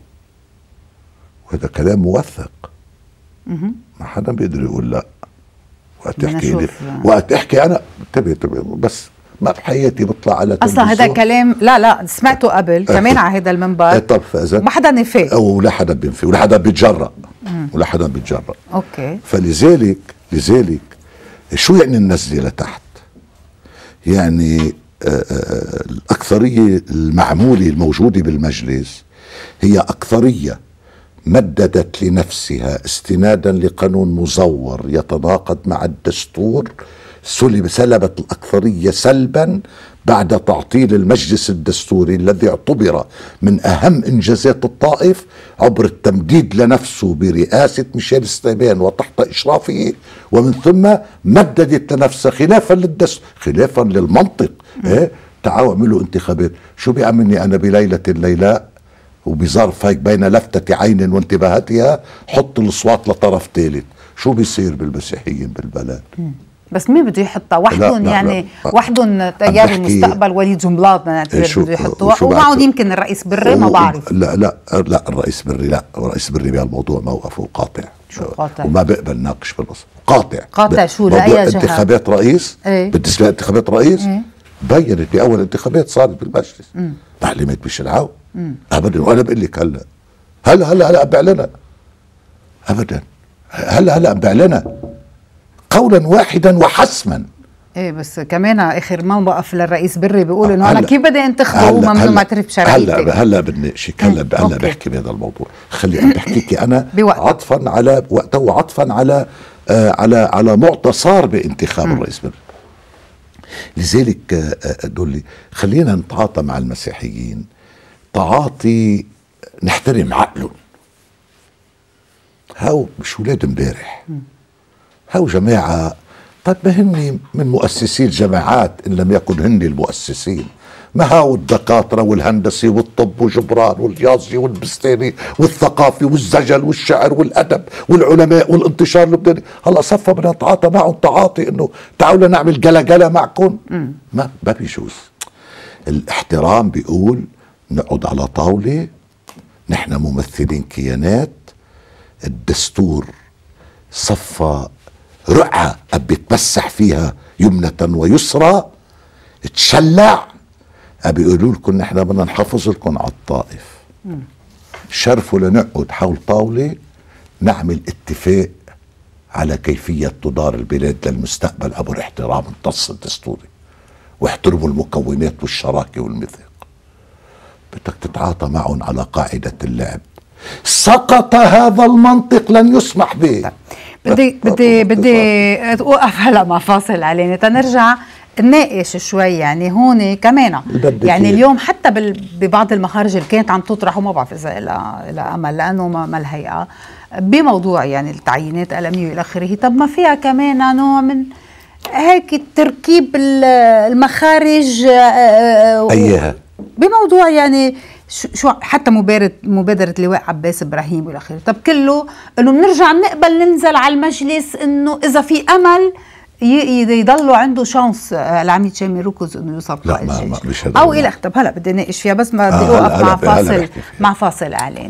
وهذا كلام موثق، ما حدا بيقدر يقول لا. وقت احكي أنا انتبه بس ما بحياتي بطلع على اصلا هذا كلام لا سمعته قبل كمان على هذا المنبر. طب فاذا ما حدا نفى ولا حدا بينفي ولا حدا بيتجرأ ولا حدا بيتجرأ. اوكي. فلذلك شو يعني النزله لتحت؟ يعني الاكثريه المعموله الموجوده بالمجلس هي اكثريه مددت لنفسها استنادا لقانون مزور يتناقض مع الدستور، سلبت الأكثرية سلبا بعد تعطيل المجلس الدستوري الذي اعتبر من أهم إنجازات الطائف عبر التمديد لنفسه برئاسة ميشيل ستيبان وتحت إشرافه، ومن ثم مددت لنفسها خلافا للدستور، خلافا للمنطق. تعالوا اعملوا انتخابات. شو بيعملني أنا بليلة الليلاء وبظرف هيك بين لفتة عين وانتباهاتها حط الأصوات لطرف ثالث؟ شو بيصير بالمسيحيين بالبلد؟ بس مين بده يحطها وحدهم؟ يعني وحدهم تيار المستقبل وليد جنبلاط بده يحطوها، ومعهم يمكن الرئيس بري، ما بعرف. لا الرئيس بري لا، الرئيس بري بهالموضوع موقفه قاطع. شو قاطع؟ وما بقبل ناقش بالقصة. قاطع شو لأي جهة؟ انتخابات رئيس بالنسبة لانتخابات رئيس بينت بأول انتخابات صارت بالمجلس تعليمات ميشيل عون ابدا. وانا بقول لك هلا بيعلنها ابدا، هلا بيعلنها قولا واحدا وحسما. بس كمان اخر موقف للرئيس بري بيقول انه انا كيف بدي انتخبه وما معترف بشرعيتي. هلا بنناقشك، هلا بحكي بهذا الموضوع. خلي عم بحكيكي انا عطفا على وقته وعطفا على معطى صار بانتخاب الرئيس بري. لذلك دولي خلينا نتعاطى مع المسيحيين تعاطي نحترم عقلهم. هاو مش ولاد امبارح، هاو جماعة. طيب ما هن من مؤسسي الجماعات إن لم يكن هن المؤسسين. ما هاو الدكاترة والهندسة والطب وجبران والرياضي والبستاني والثقافي والزجل والشعر والأدب والعلماء والانتشار اللبناني. هلا صفى بدنا نتعاطى معهم تعاطي إنه تعالوا نعمل جلا معكم. ما بيجوز. الاحترام بيقول نقعد على طاولة، نحن ممثلين كيانات. الدستور صفى رقعة أبي تمسح فيها يمنة ويسرى، تشلع أبي يقولوا لكم نحن بدنا نحافظ لكم على الطائف. شرفوا لنقعد حول طاولة نعمل اتفاق على كيفية تدار البلاد للمستقبل عبر احترام النص الدستوري واحترموا المكونات والشراكة والميثاق. بدك تتعاطى معهم على قاعدة اللعب. سقط هذا المنطق، لن يسمح به. بدي اوقف هلا مع فاصل علينا تنرجع نناقش شوي. يعني هون كمان يعني اليوم حتى ببعض المخارج اللي كانت عم تطرح، وما بعرف اذا لها امل لانه ما الهيئه بموضوع يعني التعيينات الامنيه والى اخره. طب ما فيها كمان نوع من هيك تركيب المخارج ايها بموضوع يعني شو حتى مبادرة لواء عباس إبراهيم والى اخره. طب كله انه بنرجع بنقبل ننزل على المجلس انه اذا في امل يضلوا عنده شانس العميد شامل ركز انه يوصل قائد الجيش او الى اخره. طب هلا بدي اناقش فيها بس ما بدي اوقف مع فاصل اعلاني.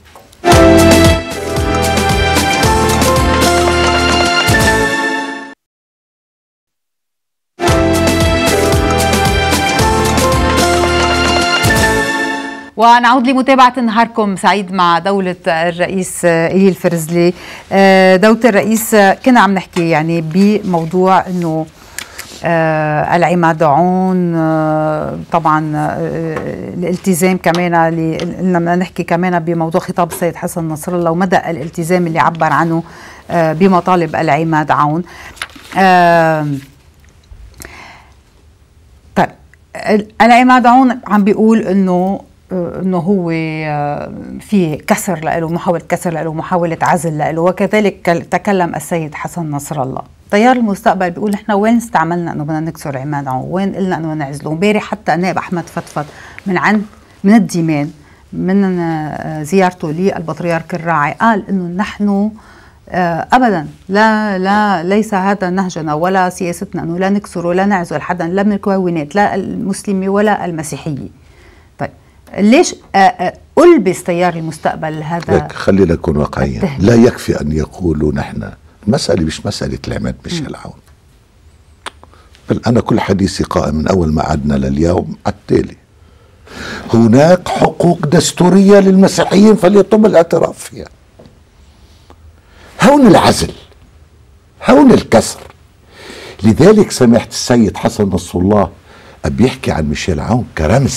ونعود لمتابعة نهاركم سعيد مع دولة الرئيس إيلي الفرزلي. دولة الرئيس كنا عم نحكي يعني بموضوع أنه العماد عون، طبعا الالتزام كمان لما نحكي كمان بموضوع خطاب السيد حسن نصر الله ومدى الالتزام اللي عبر عنه بمطالب العماد عون. طيب العماد عون عم بيقول انه هو في كسر له، محاولة كسر له، محاولة عزل له، وكذلك تكلم السيد حسن نصر الله. تيار المستقبل بيقول نحن وين استعملنا انه بدنا نكسر عماد عون؟ وين قلنا انه نعزله؟ امبارح حتى النائب احمد فضفض من الديمان من زيارته للبطريرك الراعي قال انه نحن ابدا لا ليس هذا نهجنا ولا سياستنا انه لا نكسر ولا نعزل حدا لا من الكوينات لا المسلمه ولا المسيحيه. طيب ليش ألبس تيار المستقبل هذا؟ خلينا نكون واقعيين، لا يكفي أن يقولوا نحن. المسألة مش مسألة العماد ميشيل عون، بل أنا كل حديثي قائم من أول ما عدنا لليوم التالي: هناك حقوق دستورية للمسيحيين فليتم الاعتراف فيها. هون العزل، هون الكسر. لذلك سمعت السيد حسن نصر الله بيحكي عن ميشيل عون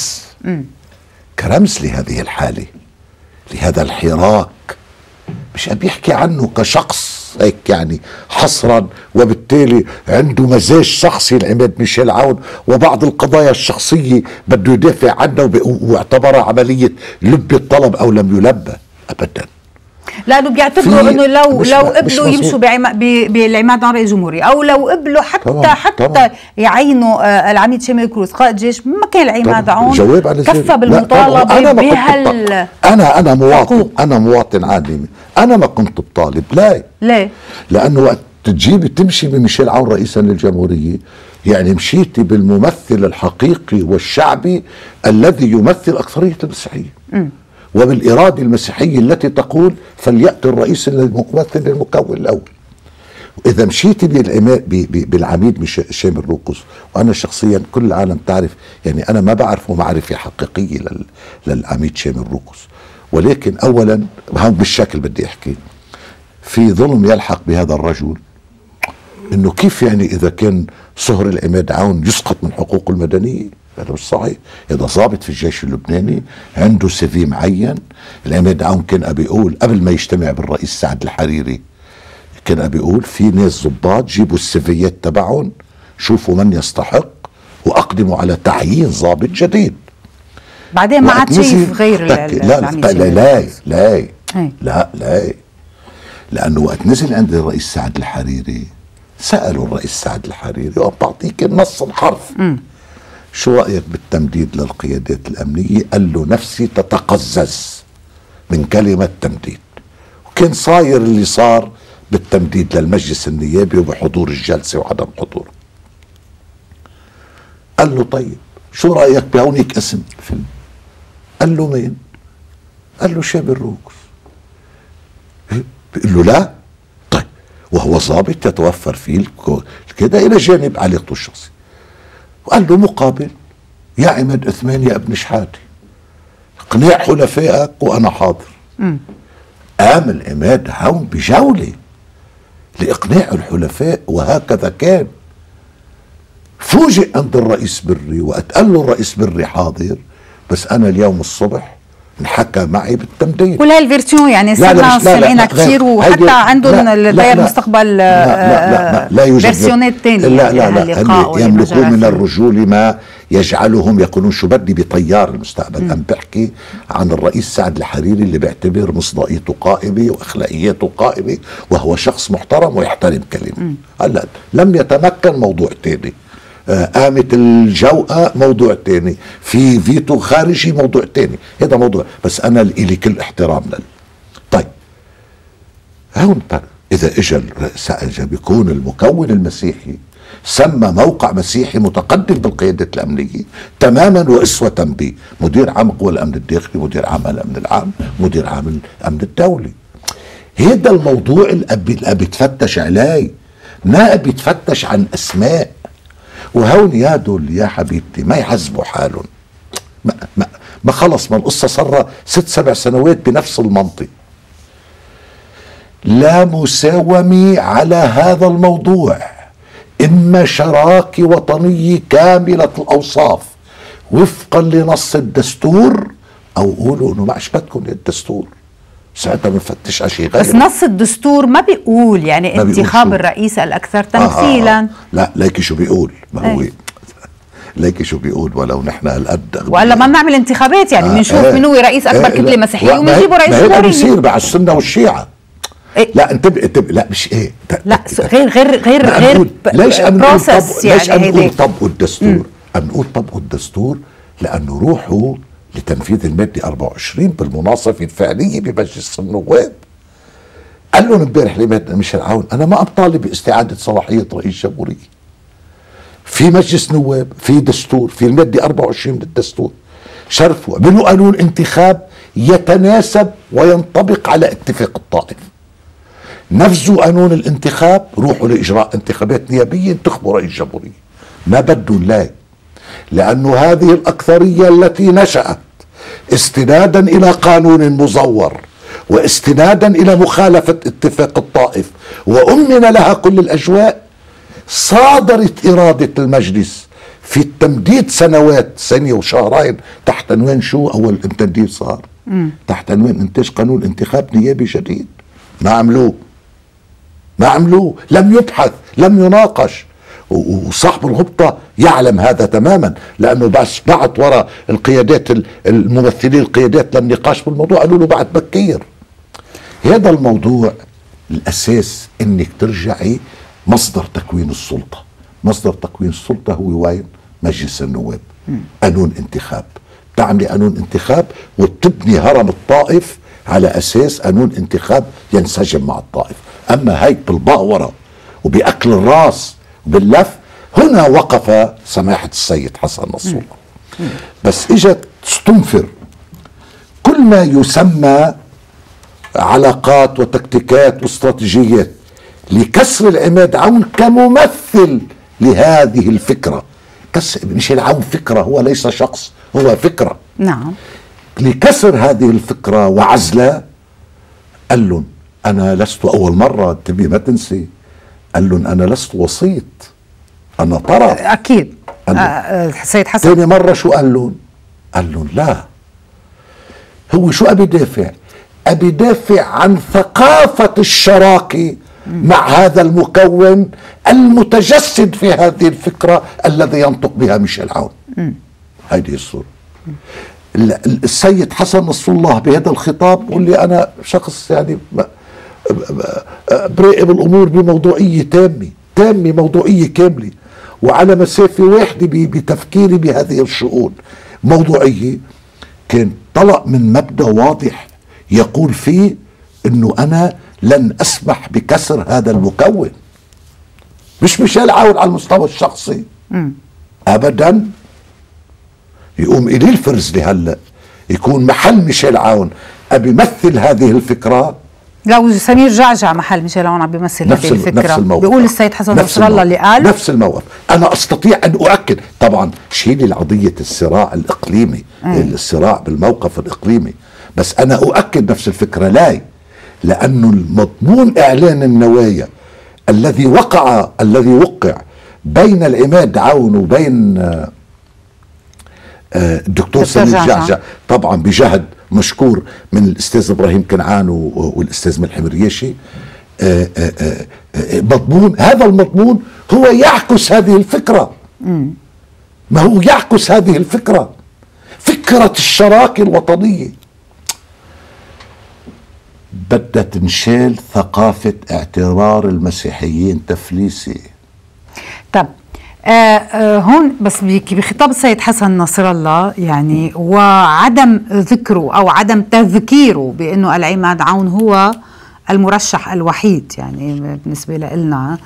كرمز لهذه الحالة، لهذا الحراك. مش بيحكي عنه كشخص هيك يعني حصرا، وبالتالي عنده مزاج شخصي العماد ميشيل عون وبعض القضايا الشخصية بده يدافع عنها واعتبرها عملية لبي الطلب أو لم يلبى أبدا. لانه بيعتبروا انه لو قبلوا يمشوا بالعماد عون رئيس جمهوري، او لو قبلوا حتى يعينوا العميد شامل كروز قائد جيش، ما كان العماد عون كفى بالمطالبه بهال. انا مواطن عادي، انا ما كنت بطالب. ليه؟ لانه وقت تمشي بميشيل عون رئيسا للجمهوريه يعني مشيتي بالممثل الحقيقي والشعبي الذي يمثل اكثريه المسيحيين وبالإرادة المسيحية التي تقول فليأتي الرئيس الممثل المكون الأول. وإذا مشيتي بالعميد شامل ركز، وأنا شخصيا كل العالم تعرف يعني أنا ما بعرفه معرفة حقيقية للعميد شامل ركز، ولكن أولا هون بالشكل بدي أحكي في ظلم يلحق بهذا الرجل، إنه كيف يعني إذا كان صهر العماد عون يسقط من حقوقه المدنية؟ هذا مش صحيح. هذا ضابط في الجيش اللبناني عنده سيفي معين. العماد عون كان بيقول قبل ما يجتمع بالرئيس سعد الحريري، كان بيقول في ناس ضباط جيبوا السيفيات تبعهم، شوفوا من يستحق واقدموا على تعيين ضابط جديد. بعدين ما عاد شايف غير لا لانه وقت نزل عند الرئيس سعد الحريري سالوا الرئيس سعد الحريري وعم بعطيك النص الحرف شو رأيك بالتمديد للقيادات الأمنية؟ قال له نفسي تتقزز من كلمة تمديد. وكان صاير اللي صار بالتمديد للمجلس النيابي وبحضور الجلسة وعدم حضوره. قال له طيب شو رأيك بهونيك اسم الفيلم؟ قال له مين؟ قال له شامل ركز. بيقول له لا. طيب وهو ضابط يتوفر فيه كده إلى جانب علاقته الشخصية. وقال له مقابل يا عماد عثمان يا ابن شحاتي اقناع حلفائك وانا حاضر. قام العماد عون بجولة لاقناع الحلفاء، وهكذا كان. فوجئ عند الرئيس بري وقت قال له الرئيس بري حاضر، بس انا اليوم الصبح انحكى معي بالتمديد. كل هاي الفيرسيون يعني صرنا سمعنا كثير، وحتى عندهم لدي المستقبل لا يوجد فيرسيونات ثانيه. لا يملكون من الرجول ما يجعلهم يقولون شو بدي بطيار المستقبل. أم بحكي عن الرئيس سعد الحريري اللي بيعتبر مصداقيته قائمة وأخلاقياته قائمة، وهو شخص محترم ويحترم كلمة. هلا لم يتمكن، موضوع تاني. قامت الجوقة موضوع تاني، في فيتو خارجي موضوع تاني، هذا موضوع. بس أنا إلي كل احترام طيب هون إذا إجا بيكون المكون المسيحي سمى موقع مسيحي متقدم بالقيادات الأمنية تماما وأسوة به، مدير عام قوى الأمن الداخلي، مدير عام الأمن العام، مدير عام الأمن الدولي. هذا الموضوع الأب يتفتش عليه، نائب يتفتش عن أسماء. وهون يا دول يا حبيبتي ما يحزبوا حالهم، ما خلص، ما القصة صار 6-7 سنوات بنفس المنطق. لا مساومة على هذا الموضوع، إما شراكة وطنية كاملة الأوصاف وفقا لنص الدستور، أو قولوا إنه ما عجبتكم الدستور، ساعتها بنفتش على شيء غير. بس نص الدستور ما بيقول يعني انتخاب الرئيس الأكثر تمثيلا. لا ليكي شو بيقول، ما هو ليكي شو بيقول، ولو نحن هالقد ولا ما بنعمل انتخابات يعني بنشوف من هو رئيس أكبر كتلة مسيحية وبنجيبه رئيس جمهورية. ما بيصير مع السنة والشيعة. لا انتبه لا مش لا غير ليش بروسس يعني. ليش نقول طبقوا الدستور؟ نقول طبقوا الدستور لأنه روحوا لتنفيذ المادة 24 بالمناصفة الفعلية بمجلس النواب. قال لهم امبارح لمادة ميشيل عون أنا ما أطالب باستعادة صلاحية رئيس جمهورية. في مجلس نواب، في دستور، في المادة 24 من الدستور، شرفوا عملوا قانون انتخاب يتناسب وينطبق على اتفاق الطائف. نفذوا قانون الانتخاب، روحوا لإجراء انتخابات نيابية انتخبوا رئيس جمهورية. ما بدهم لا، لأنه هذه الأكثرية التي نشأت استنادا إلى قانون مزور واستنادا إلى مخالفة اتفاق الطائف وأمن لها كل الأجواء، صادرت إرادة المجلس في التمديد سنوات، سنة وشهرين، تحت عنوان شو أول التمديد صار؟ تحت عنوان إنتاج قانون انتخاب نيابي جديد. ما عملوه، لم يبحث، لم يناقش. وصاحب الهبطة يعلم هذا تماما، لأنه بس بعت وراء القيادات الممثلين القيادات للنقاش بالموضوع، قالوا له بعد بكير. هذا الموضوع الأساس إنك ترجعي مصدر تكوين السلطة. مصدر تكوين السلطة هو وين؟ مجلس النواب. قانون انتخاب، تعملي قانون انتخاب وتبني هرم الطائف على أساس قانون انتخاب ينسجم مع الطائف. أما هيك بالبهورة وبأكل الراس باللف، هنا وقف سماحة السيد حسن نصر الله. بس اجت تستنفر كل ما يسمى علاقات وتكتيكات واستراتيجيات لكسر العماد عون كممثل لهذه الفكرة. ميشيل عون فكرة، هو ليس شخص، هو فكرة. نعم. لكسر هذه الفكرة وعزلها قال لهم أنا لست أول مرة، تبي ما تنسي، قال لهم أنا لست وسيط، أنا طرف. أكيد. السيد حسن ثاني مرة شو قال لهم؟ قال لهم لا، هو شو أبي دافع؟ أبي دافع عن ثقافة الشراكة مع هذا المكون المتجسد في هذه الفكرة الذي ينطق بها ميشيل عون. هذه الصورة. السيد حسن نصر الله بهذا الخطاب، واللي أنا شخص يعني براقب الأمور بموضوعية تامة، موضوعية كاملة، وعلى مسافة واحدة بتفكيري بهذه الشؤون موضوعية، كان طلع من مبدأ واضح يقول فيه إنه أنا لن أسمح بكسر هذا المكون. مش ميشيل عون على المستوى الشخصي أبدا. يقوم إلي الفرز لهلا يكون محل ميشيل عون أبي يمثل هذه الفكرة. لو سمير جعجع محل ميشيل عون عم بيمثل هذه الفكرة، بيقول السيد حسن نصر الله اللي قال نفس الموقف. أنا أستطيع أن أؤكد طبعا شيلي القضية الصراع الإقليمي، الصراع بالموقف الإقليمي، بس أنا أؤكد نفس الفكرة لا، لأنه المضمون إعلان النوايا الذي وقع بين العماد عون وبين الدكتور سمير جعجع طبعا بجهد مشكور من الأستاذ إبراهيم كنعان والأستاذ ملحم رياشي، مضمون، هذا المضمون هو يعكس هذه الفكرة. ما هو يعكس هذه الفكرة، فكرة الشراكة الوطنية. بدها تنشال ثقافة اعتبار المسيحيين تفليسي. طب هون بس بخطاب السيد حسن نصر الله يعني، وعدم ذكره أو عدم تذكيره بأنه العماد عون هو المرشح الوحيد يعني بالنسبة لنا،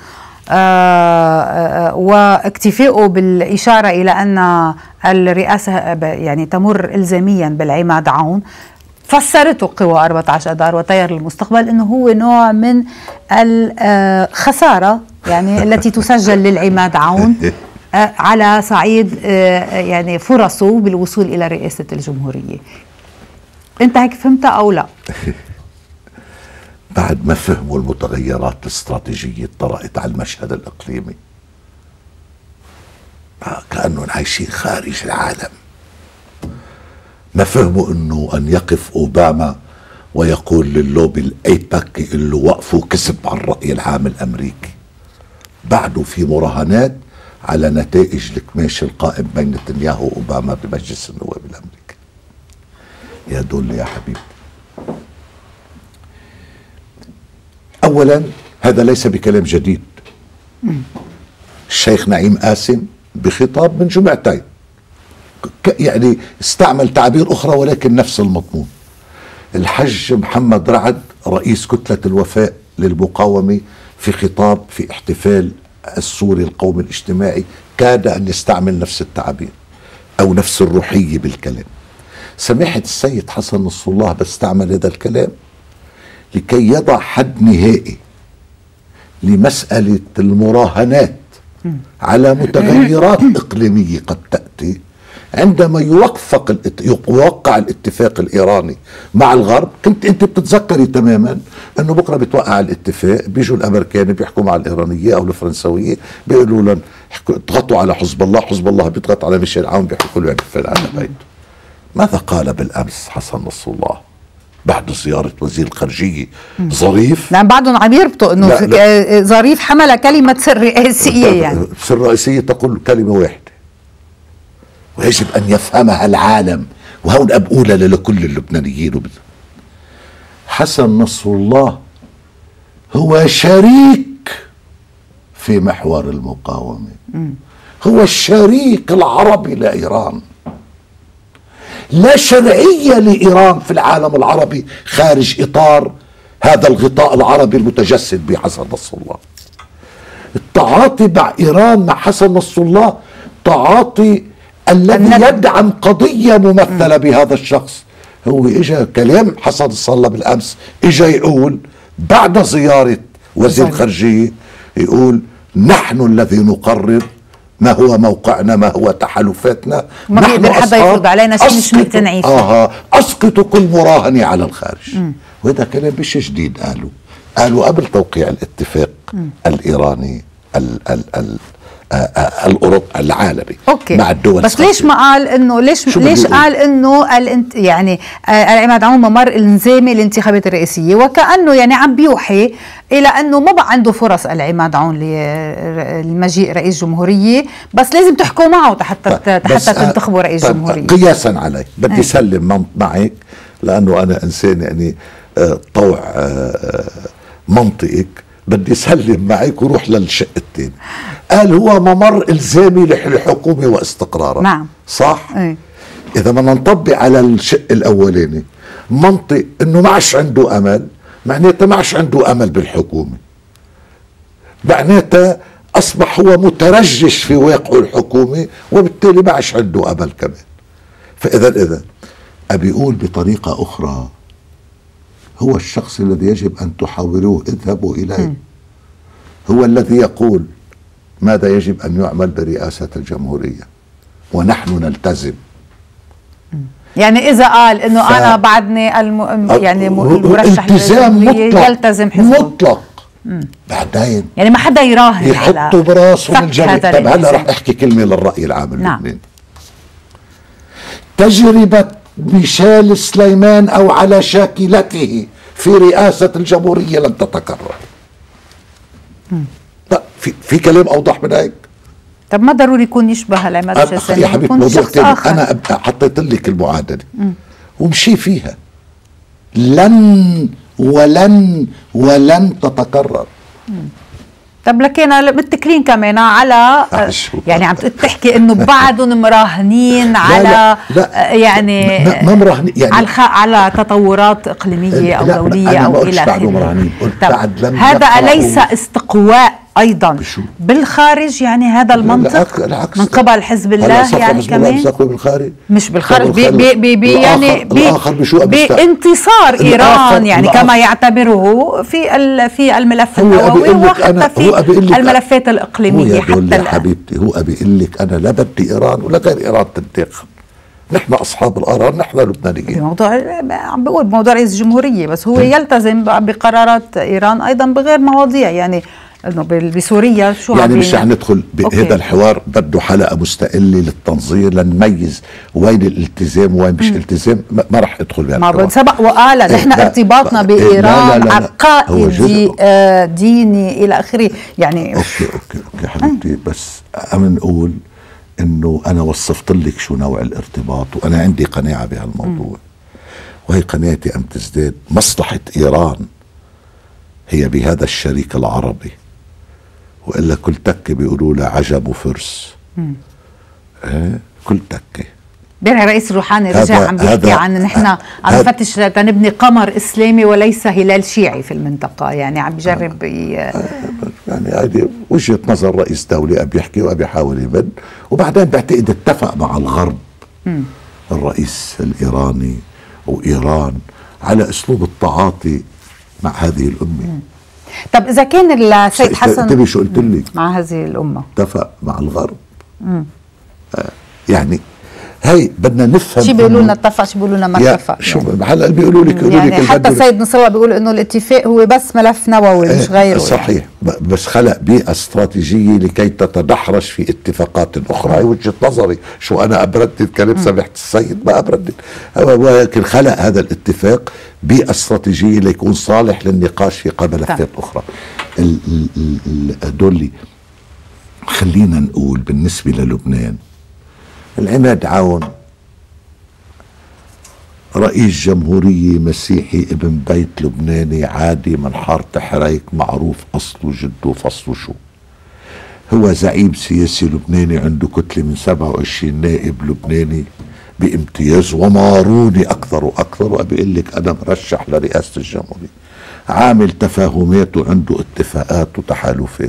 واكتفائه بالإشارة إلى أن الرئاسة يعني تمر إلزاميا بالعماد عون، فسرته قوى 14 أذار وتيار المستقبل أنه هو نوع من الخسارة يعني التي تسجل للعماد عون على صعيد يعني فرصه بالوصول إلى رئاسة الجمهورية. أنت هيك فهمتها أو لا؟ بعد ما فهموا المتغيرات الاستراتيجية طرأت على المشهد الإقليمي، كأنهم عايشين خارج العالم. ما فهموا انه ان يقف اوباما ويقول للوبي الايبك يقول له وقفوا كسب على الرأي العام الامريكي. بعده في مراهنات على نتائج الكماش القائم بين نتنياهو واوباما بمجلس النواب الامريكي. يا دول يا حبيبي، اولا هذا ليس بكلام جديد. الشيخ نعيم قاسم بخطاب من جمعتين يعني استعمل تعابير أخرى ولكن نفس المضمون. الحج محمد رعد رئيس كتلة الوفاء للمقاومة في خطاب في احتفال السوري القومي الاجتماعي كاد أن يستعمل نفس التعابير أو نفس الروحية بالكلام. سماحة السيد حسن نصر الله بستعمل هذا الكلام لكي يضع حد نهائي لمسألة المراهنات على متغيرات إقليمية قد تأتي عندما يوقع الاتفاق الإيراني مع الغرب. كنت أنت بتتذكري تماما أنه بكرة بتوقع الاتفاق، بيجوا الأمريكان بيحكوا مع الإيرانية أو الفرنسوية بيقولوا لهم اضغطوا على حزب الله، حزب الله بيضغط على ميشيل عون بيحكوا له يقفل على بيته. ماذا قال بالأمس حسن نصر الله بعد زيارة وزير الخارجية ظريف؟ نعم بعدهم عم يربطوا انه ظريف حمل كلمة سر رئاسية يعني سر رئاسية تقول كلمة واحدة ويجب أن يفهمها العالم، وهون أبقولها لكل اللبنانيين. حسن نصر الله هو شريك في محور المقاومة، هو الشريك العربي لإيران. لا شرعية لإيران في العالم العربي خارج إطار هذا الغطاء العربي المتجسد بحسن نصر الله. التعاطي مع إيران مع حسن نصر الله تعاطي الذي يدعم قضية ممثلة بهذا الشخص. هو إجا كلام حسن نصر الله بالأمس إجا يقول بعد زيارة وزير الخارجية يقول نحن الذي نقرر ما هو موقعنا، ما هو تحالفاتنا، ما بيقدر حدا يفرض علينا شيء مش مقتنعين فيه. اسقطوا كل مراهنة على الخارج. وهذا كلام مش جديد، قالوا قبل توقيع الاتفاق الإيراني الأوروبي العالمي أوكي. مع الدول. بس ليش ما قال انه ليش قال انه يعني العماد عون ممر الزامي الانتخابات الرئاسيه، وكانه يعني عم بيوحي الى انه ما بقى عنده فرص العماد عون للمجيء رئيس جمهوريه، بس لازم تحكوا معه حتى تنتخبوا رئيس جمهوريه. قياسا عليه بدي سلم معك لانه انا انسان يعني طوع منطقك، بدي سلم معك وروح للشق الثاني. قال هو ممر الزامي للحكومه واستقرارها. نعم صح؟ ايه. اذا بدنا نطبق على الشق الاولاني منطق انه ما عادش عنده امل، معناتها ما عادش عنده امل بالحكومه، معناتها اصبح هو مترجش في واقع الحكومه وبالتالي ما عادش عنده امل كمان. فاذا ابي اقول بطريقه اخرى هو الشخص الذي يجب ان تحاوروه اذهبوا اليه. هو الذي يقول ماذا يجب ان يعمل برئاسه الجمهوريه ونحن نلتزم. يعني اذا قال انه انا بعدني يعني المرشح للجمهوريه يلتزم حزبه مطلق. بعدين يعني ما حدا يراهن يحطوا براسه من الجبل. طب هلا رح احكي كلمه للراي العام اللبناني. تجربه ميشيل سليمان أو على شاكلته في رئاسة الجمهورية لن تتكرر. لا، في كلام أوضح من هيك. طب ما ضروري يكون يشبه عماد الشاذلي، يا حبيبي يكون شخص آخر. أنا حطيت لك المعادلة ومشي فيها، لن ولن تتكرر. طب لكن متكلين كمان على يعني عم تحكي انه بعدهم مراهنين على لا يعني ما مراهنين يعني على تطورات اقليميه او دوليه او الى اخره. هذا اليس استقواء ايضا بالخارج؟ يعني هذا المنطق العكس من قبل حزب الله يعني كمان بالخارج، مش بالخارج يعني بانتصار ايران يعني كما يعتبره في الملف النووي وحتى في الملفات الاقليميه. حتى الآن حبيبتي هو بيقول لك انا لا بدي ايران ولا غير ايران تنتخب، نحن اصحاب القرار، نحن لبنانيين. بموضوع عم بقول بموضوع رئيس الجمهوريه، بس هو يلتزم بقرارات ايران ايضا بغير مواضيع، يعني انه بسوريا شو يعني مش رح ندخل بهذا الحوار، بده حلقه مستقله للتنظير لنميز وين الالتزام وين مش التزام، ما رح ادخل بهذا الحوار. ما سبق وقال نحن ارتباطنا بايران عقائدي ديني الى اخره يعني. اوكي حبيبتي، بس عم نقول انه انا وصفت لك شو نوع الارتباط، وانا عندي قناعه بهالموضوع، وهي قناعتي ام تزداد. مصلحه ايران هي بهذا الشريك العربي، والا كل تكه بيقولوا لها عجب وفرس. كل تكه. امبارح الرئيس الروحاني رجع عم بيحكي عن نحن عم نفتش تنبني قمر اسلامي وليس هلال شيعي في المنطقه، يعني عم بجرب يعني هذه وجهه نظر رئيس دوله، ابي يحكي وابي يحاول يبد، وبعدين بعتقد اتفق مع الغرب الرئيس الايراني وايران على اسلوب التعاطي مع هذه الامه. طب اذا كان السيد حسن تبي شو قلت لك مع هذه الامه اتفق مع الغرب، يعني هي بدنا نفهم شو بيقولوا لنا اتفق، شو بيقولوا لنا ما اتفق. شو هلا بيقولوا لك يعني حتى السيد نصر الله بيقول انه الاتفاق هو بس ملف نووي مش غيره. صحيح يعني. بس خلق بيئه استراتيجيه لكي تتدحرج في اتفاقات اخرى. هي وجهه نظري، شو انا ابردد كلام سماحه السيد؟ ما ابردد، ولكن خلق هذا الاتفاق بيئه استراتيجيه ليكون صالح للنقاش في ملفات اخرى. دولي خلينا نقول بالنسبه للبنان، العماد عون رئيس جمهورية مسيحي ابن بيت لبناني عادي من حارة حريك، معروف أصله جده فصله شو. هو زعيم سياسي لبناني عنده كتلة من 27 نائب لبناني بامتياز وماروني أكثر وأكثر، وأبي لك أنا مرشح لرئاسة الجمهورية، عامل تفاهمات وعنده اتفاقات وتحالفات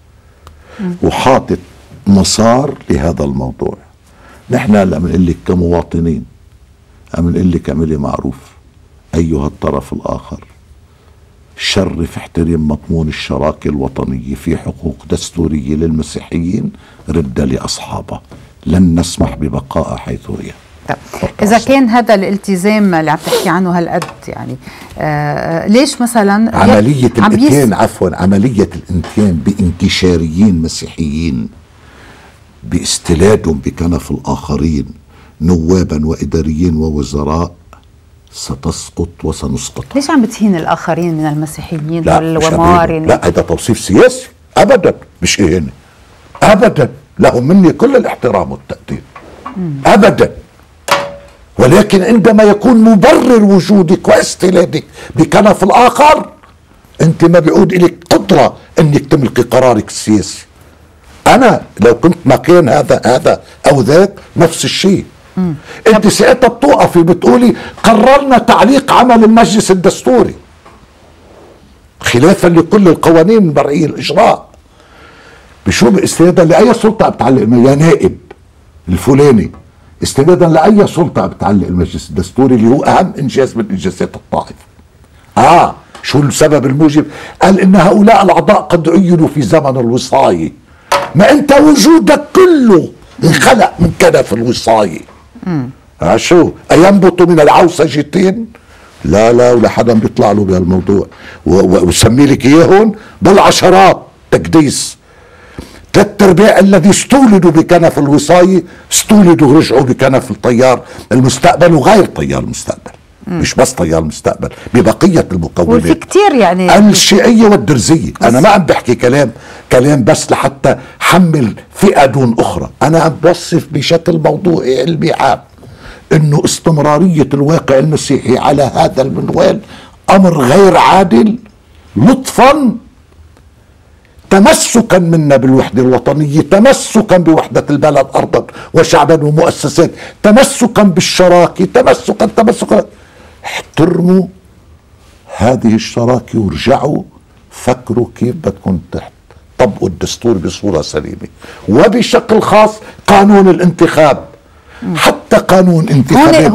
وحاطط مسار لهذا الموضوع. نحن لما نقول لك كمواطنين، عم نقول لك اعملي معروف ايها الطرف الاخر، شرف احترم مضمون الشراكه الوطنيه في حقوق دستوريه للمسيحيين، رد لاصحابها، لن نسمح ببقائها حيث هي. إذا كان هذا الالتزام اللي عم تحكي عنه هالقد يعني ليش مثلا عملية الاتيان عملية الاتيان بانكشاريين مسيحيين باستلادهم بكنف الآخرين نوابا وإداريين ووزراء ستسقط وسنسقط. ليش عم بتهين الآخرين من المسيحيين والموارن؟ لا هذا توصيف سياسي أبدا، مش إهانة أبدا، لهم مني كل الاحترام والتقدير أبدا، ولكن عندما يكون مبرر وجودك واستلادك بكنف الآخر، أنت ما بيعود إليك قدرة أنك تملكي قرارك السياسي. أنا لو كنت مكان هذا أو ذاك نفس الشيء. أنت ساعتها بتوقفي بتقولي قررنا تعليق عمل المجلس الدستوري خلافا لكل القوانين المرئية الإجراء. بشو استنادا لأي سلطة بتعلق يا نائب الفلاني، استنادا لأي سلطة بتعلق المجلس الدستوري اللي هو أهم إنجاز من إنجازات الطائفة. شو السبب الموجب؟ قال إن هؤلاء الأعضاء قد عينوا في زمن الوصاية. ما أنت وجودك كله انخلق من كنف الوصاية. شو أينبط من العوسجتين؟ لا ولا حدا بيطلع له بهالموضوع، وسمي لك إياهم بالعشرات تكديس. 3/4 الذي استولدوا بكنف الوصاية استولدوا رجعوا بكنف التيار المستقبل وغير تيار المستقبل. مش بس تيار المستقبل، ببقية المكونات. وفي كتير يعني الشيعية والدرزية. أنا ما عم بحكي كلام بس لحتى حمل فئة دون أخرى. أنا عم بوصف بشكل موضوعي علمي عام إنه استمرارية الواقع المسيحي على هذا المنوال أمر غير عادل، لطفا تمسكا منا بالوحدة الوطنية، تمسكا بوحدة البلد أرضا وشعبا ومؤسسات، تمسكا بالشراكة، تمسكا. احترموا هذه الشراكة وارجعوا فكروا كيف بدكم طبقوا الدستور بصورة سليمة، وبشكل خاص قانون الانتخاب. حتى قانون انتخابات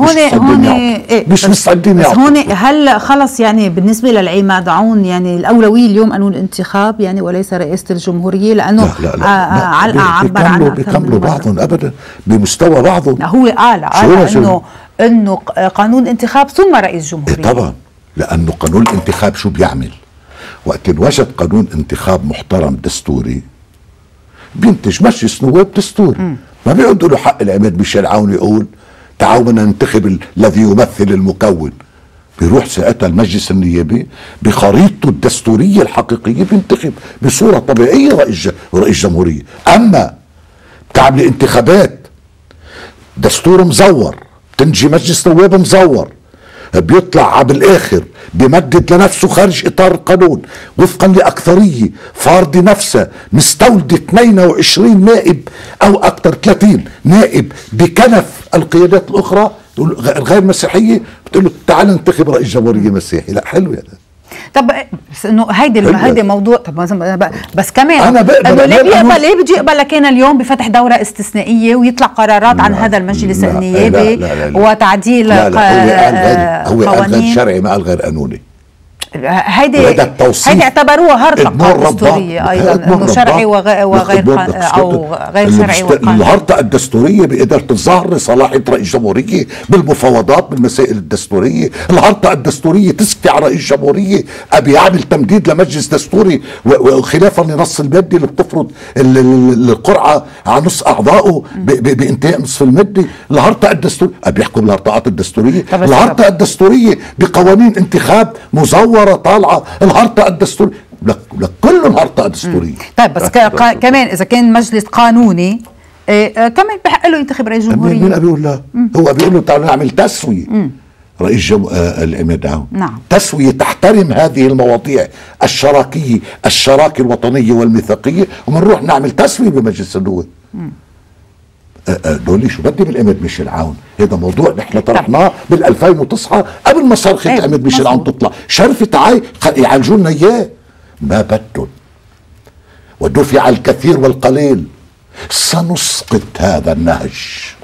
مش مستعدين يعطوا. هون هل خلص يعني بالنسبه للعماد عون يعني الاولويه اليوم قانون الانتخاب يعني وليس رئاسه الجمهوريه؟ لانه علقه عبر عن بيكملوا بعضهم ابدا بمستوى بعضهم. هو قال انه قانون انتخاب ثم رئيس جمهوريه. طبعا، لانه قانون الانتخاب شو بيعمل؟ وقت وجد قانون انتخاب محترم دستوري بينتج مجلس نواب دستوري. ما بيعودوا له حق العماد ميشيل عون يقول تعالوا بدنا ننتخب الذي يمثل المكون. بيروح ساعتها المجلس النيابي بخريطته الدستورية الحقيقية بينتخب بصورة طبيعية رئيس جمهورية. أما بتعمل انتخابات دستور مزور، تنجي مجلس نواب مزور، بيطلع بالاخر بمدد لنفسه خارج اطار القانون وفقا لاكثريه فارضه نفسها مستولده 22 نائب او اكثر 30 نائب بكنف القيادات الاخرى الغير مسيحيه، بتقول له تعال ننتخب رئيس جمهوريه مسيحي. لا حلو يا ده. طب بس انه هيدي موضوع. طب بس كمان انا بقبل ليه بيجي يقبل لكن اليوم بفتح دوره استثنائيه ويطلع قرارات عن هذا المجلس النيابي وتعديل قوانين غير شرعي ما قال غير قانوني. هيدي اعتبروها هرطقه دستوريه ايضا، انه شرعي وغير او غير شرعي وقانوني. الهرطقه الدستوريه بقدر تظهر صلاحيه رئيس جمهوريه بالمفاوضات بالمسائل الدستوريه. الهرطقه الدستوريه تسكتي على رئيس جمهوريه ابي يعمل تمديد لمجلس دستوري وخلافا لنص الماده اللي بتفرض القرعه على نص اعضائه بانتهاء نصف الماده. الهرطقه الدستوريه ابي يحكم الهرطقات الدستوريه. الهرطقه الدستوريه بقوانين انتخاب مزوره طالعه. الهرطقه الدستوريه لكل هرطقه دستوريه. طيب بس كمان اذا كان مجلس قانوني كمان بحق له ينتخب رئيس جمهوريه. مين بيقول لا؟ هو بيقول له تعالوا نعمل تسويه. رئيس العماد عون نعم. تسويه تحترم هذه المواضيع الشراكيه، الشراكه الوطنيه والميثاقيه، وبنروح نعمل تسويه بمجلس النواب. دولي شو بدي بالعماد ميشيل عون؟ هذا موضوع نحن طرحناه بال 2009 قبل ما صرخة العماد ميشيل عون تطلع. شرفة يعالجوا لنا اياه. ما بدهم. ودفع الكثير والقليل. سنسقط هذا النهج.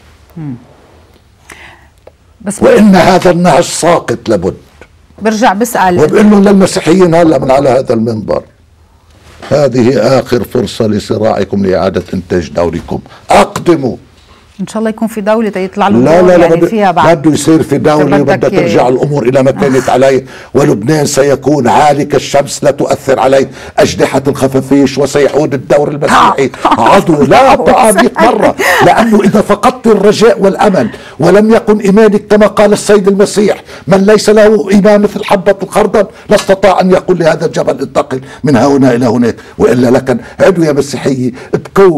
بس وان هذا النهج ساقط لابد. برجع بسأل وبقول لهم للمسيحيين هلا من على هذا المنبر هذه آخر فرصة لصراعكم لإعادة إنتاج دوركم. أقدموا. إن شاء الله يكون في دولة يطلع له لا يعني فيها بعد. بده يصير في دولة وبدها ترجع الأمور إلى ما كانت عليه، ولبنان سيكون عالي كالشمس لا تؤثر عليه أجنحة الخفافيش وسيعود الدور المسيحي عضو لا بقى 100 مرة. لأنه إذا فقدت الرجاء والأمل ولم يكن إيمانك كما قال السيد المسيح من ليس له إيمان مثل حبة الخردل لا استطاع أن يقول لهذا الجبل انتقل من هنا إلى هناك. وإلا لكن عدوا يا مسيحية ابكوا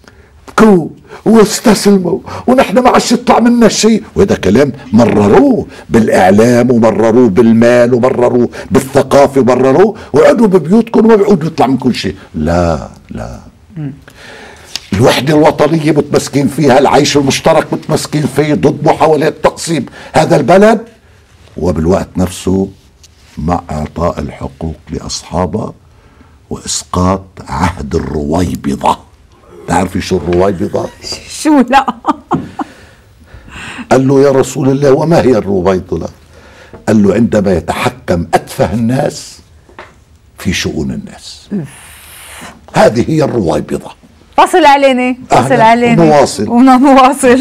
واستسلموا ونحن ما عادش يطلع منا شيء. وهذا كلام مرروه بالاعلام ومرروه بالمال ومرروه بالثقافه ومرروه وقعدوا ببيوتكم وما بيعودوا يطلع منكم شيء. لا الوحده الوطنيه متمسكين فيها، العيش المشترك متمسكين فيه ضد محاولات تقسيم هذا البلد، وبالوقت نفسه مع اعطاء الحقوق لاصحابها واسقاط عهد الرويبضه. تعرفي شو الرويبضة؟ شو؟ لا. قال له يا رسول الله وما هي الرويبضة؟ قال له عندما يتحكم أتفه الناس في شؤون الناس. هذه هي الرويبضة. فصل علينا ونواصل.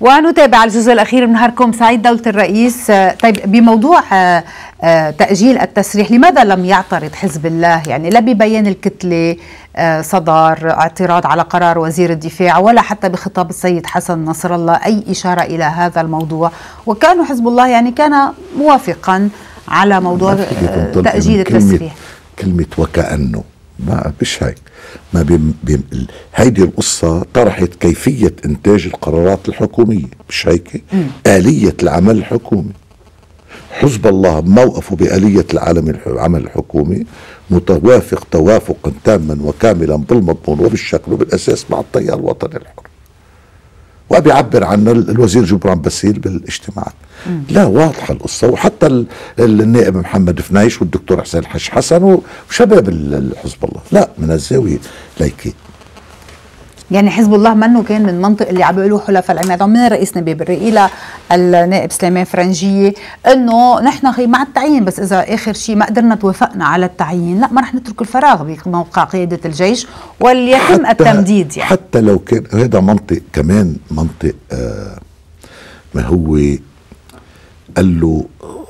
ونتابع الجزء الأخير من نهاركم سعيد. دولة الرئيس، طيب بموضوع تأجيل التسريح، لماذا لم يعترض حزب الله؟ يعني لا ببيان الكتلة صدر اعتراض على قرار وزير الدفاع، ولا حتى بخطاب السيد حسن نصر الله أي إشارة إلى هذا الموضوع، وكانوا حزب الله يعني كان موافقا على موضوع تأجيل التسريح. كلمة وكأنه ما مش هيك، ما هيدي القصة طرحت كيفية إنتاج القرارات الحكومية، مش هيك؟ آلية العمل الحكومي. حزب الله موقفه بآلية العمل الحكومي متوافق توافقا تاما وكاملا بالمضمون وبالشكل وبالأساس مع التيار الوطني الحر، وبيعبر عن الوزير جبران باسيل بالاجتماعات. لا، واضحة القصة، وحتى النائب محمد فنايش والدكتور حسين الحج حسن وشباب حزب الله، لا، من الزاوية ليكي. يعني حزب الله منه كان من منطق اللي عم بيقولوا حلفاء العماد، من الرئيس نبيه بري الى النائب سليمان فرنجيه، انه نحن مع التعيين، بس اذا اخر شيء ما قدرنا توافقنا على التعيين، لا، ما رح نترك الفراغ بموقع قياده الجيش وليتم التمديد. يعني حتى لو كان هذا منطق، كمان منطق ما هو قال له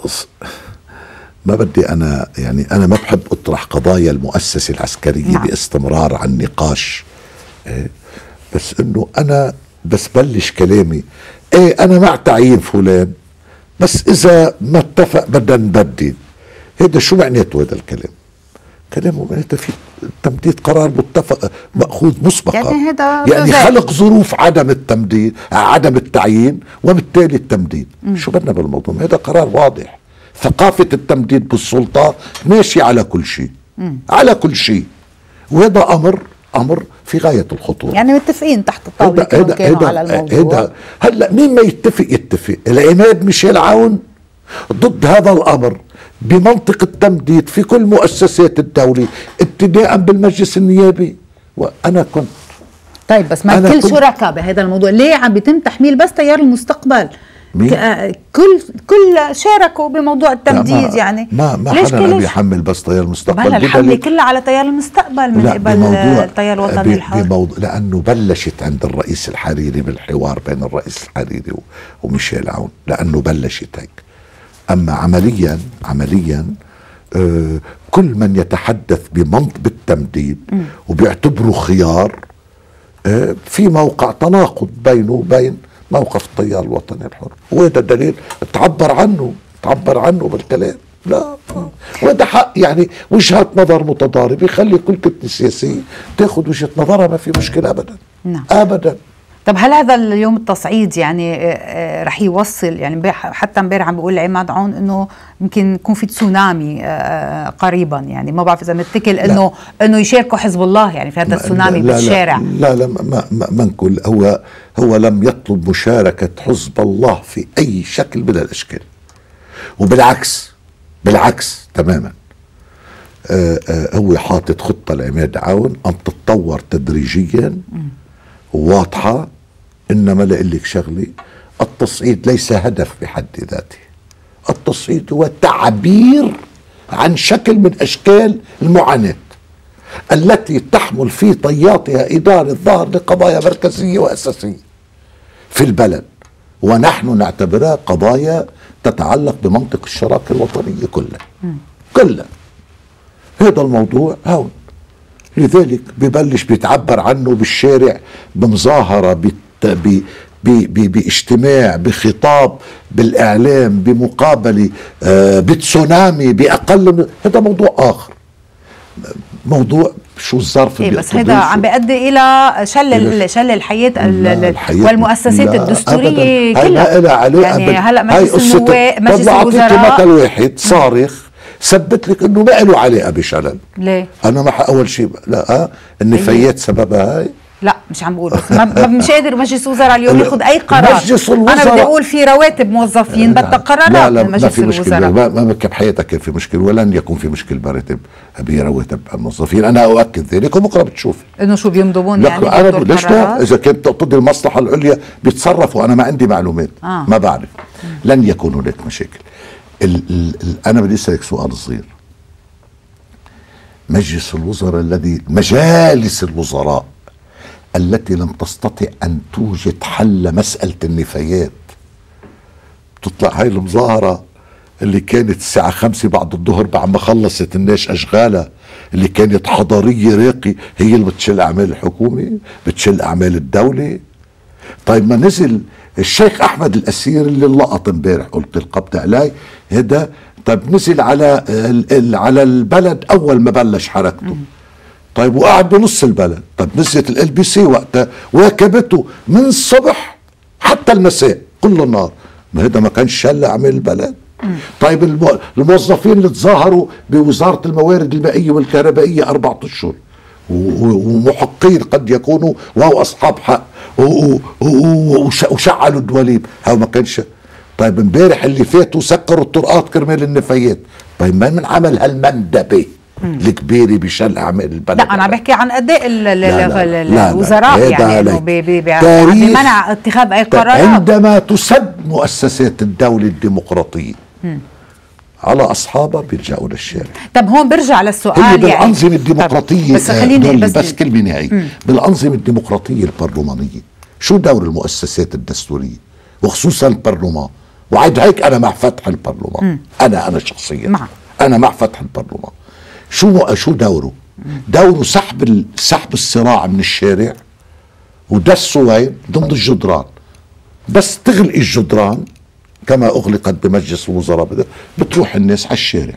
ما بدي أنا، يعني أنا ما بحب أطرح قضايا المؤسسة العسكرية باستمرار عن نقاش، بس إنه أنا بس بلش كلامي أنا مع تعيين فلان، بس إذا ما اتفق بدنا نبدل. هذا شو معناته هذا الكلام؟ كلامه معناته في تمديد قرار متفق مأخوذ مسبقا، يعني خلق ظروف عدم التمديد، عدم التعيين، وبالتالي التمديد. شو بدنا بالموضوع؟ هذا قرار واضح. ثقافة التمديد بالسلطة ماشي على كل شيء، على كل شيء، وهذا أمر في غاية الخطورة. يعني متفقين تحت الطاولة كانوا على الموضوع. هلا مين ما يتفق. العماد ميشيل عون ضد هذا الأمر بمنطق التمديد في كل مؤسسات الدولة ابتداء بالمجلس النيابي، وأنا كنت. طيب بس ما كل شركاء بهذا الموضوع، ليه عم بيتم تحميل بس تيار المستقبل؟ كل شاركوا بموضوع التمديد. يعني ما حدا بيحمل بس تيار المستقبل، الحملة كلها على تيار المستقبل من قبل التيار الوطني الحر، لأنه بلشت عند الرئيس الحريري بالحوار بين الرئيس الحريري وميشيل عون، لأنه بلشت هيك. أما عمليا كل من يتحدث بمنطق بالتمديد وبيعتبره خيار في موقع تناقض بينه وبين موقف التيار الوطني الحر، وهذا الدليل تعبر عنه بالكلام. لا، وهذا حق، يعني وجهات نظر متضاربة، يخلي كل كتلة سياسية تاخذ وجهة نظرها، ما في مشكلة أبدا. نعم. أبدا. طب هل هذا اليوم التصعيد يعني رح يوصل، يعني حتى امبارح عم بيقول عماد عون انه يمكن يكون في تسونامي قريبا، يعني ما بعرف اذا نتكل انه يشاركوا حزب الله يعني في هذا التسونامي بالشارع؟ لا ما نقول. هو لم يطلب مشاركة حزب الله في اي شكل من الاشكال، وبالعكس تماما. هو حاطط خطة لعماد عون ان تتطور تدريجيا واضحة. إنما لقلك شغلي، التصعيد ليس هدف بحد ذاته. التصعيد هو تعبير عن شكل من أشكال المعاناة التي تحمل في طياتها إدارة الظهر لقضايا مركزية وأساسية في البلد، ونحن نعتبرها قضايا تتعلق بمنطق الشراكة الوطنية كلها. هذا الموضوع هون، لذلك ببلش بيتعبر عنه بالشارع، بمظاهرة، باجتماع، بخطاب، بالإعلام، بمقابلة، بتسونامي، بأقل. هذا موضوع آخر، موضوع شو الظرف اللي بس هذا عم بيؤدي إلى شل الحياة والمؤسسات الدستورية كلها. يعني هلا مجلس الوزراء مثل واحد صارخ ثبت لك انه ما له علاقه بشلل. ليه؟ انا ما اول شيء لا النفايات سببها هاي. لا مش عم بقول، بس مش قادر مجلس الوزراء اليوم ياخذ اي قرار. انا بدي اقول في رواتب موظفين بدها قرارات من مجلس الوزراء. ما بحياتك كان في مشكله، ولن يكون في مشكله براتب برواتب الموظفين. انا اؤكد ذلك، وبكره بتشوف انه شو بيمضبون. يعني انا ليش لا؟ اذا كانت تقتضي المصلحه العليا بيتصرفوا، انا ما عندي معلومات. ما بعرف. لن يكون هناك مشاكل. أنا بدي أسألك سؤال صغير. مجلس الوزراء مجالس الوزراء التي لم تستطع أن توجد حل مسألة النفايات. تطلع هاي المظاهرة اللي كانت الساعة 5 بعد الظهر بعد ما خلصت الناس أشغالها، اللي كانت حضارية راقي، هي اللي بتشل أعمال الحكومة، بتشل أعمال الدولة. طيب ما نزل الشيخ أحمد الأسير اللي لقط امبارح، قلت القبض عليه هذا، طيب نزل على البلد أول ما بلش حركته. طيب وقعد بنص البلد. طيب نزلت LBC وقتها واكبته من الصبح حتى المساء كل النهار. ما هذا ما كانش شل أعمال البلد. طيب الموظفين اللي تظاهروا بوزارة الموارد المائية والكهربائية 4 أشهر ومحقين قد يكونوا وهو أصحاب حق وشعلوا الدواليب، هذا ما كانش. طيب امبارح اللي فاتوا سكروا الطرقات كرمال النفايات. طيب ما من عمل هالمندبة الكبيرة بشل أعمال البلد؟ لا أنا بحكي عن أداء الوزراء، يعني إنه بمنع اتخاذ أي قرارات. عندما تسد مؤسسات الدولة الديمقراطية على أصحابها بيرجعوا للشارع. طب هون برجع للسؤال، يعني بالأنظمة الديمقراطية، بس خليني بس كلمة نهائية، بالأنظمة الديمقراطية البرلمانية شو دور المؤسسات الدستورية وخصوصا البرلمان؟ وعد هيك أنا مع فتح البرلمان. أنا شخصيا أنا مع فتح البرلمان. شو دوره؟ دوره سحب الصراع من الشارع ودسه وين؟ ضمن الجدران. بس تغلق الجدران كما أغلقت بمجلس الوزراء بتروح الناس على الشارع.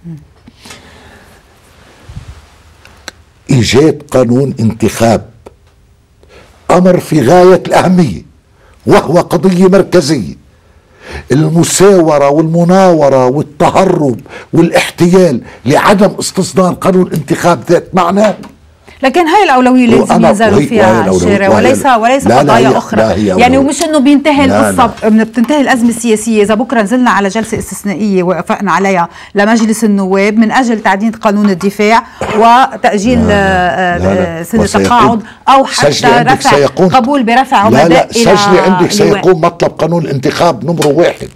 إيجاد قانون انتخاب أمر في غاية الأهمية، وهو قضية مركزية. المساورة والمناورة والتهرب والاحتيال لعدم استصدار قانون انتخاب ذات معنى. لكن هاي الأولوية اللي لازم ينزلوا فيها الشارع وليس قضايا أخرى. يعني ومش إنه بينتهي القصة، بتنتهي الأزمة السياسية إذا بكرة نزلنا على جلسة استثنائية ووافقنا عليها لمجلس النواب من أجل تعديل قانون الدفاع وتأجيل سنة تقاعد أو حتى رفع قبول برفع عمداء. لا سجلي عندك سيكون مطلب قانون الانتخاب نمرة 1.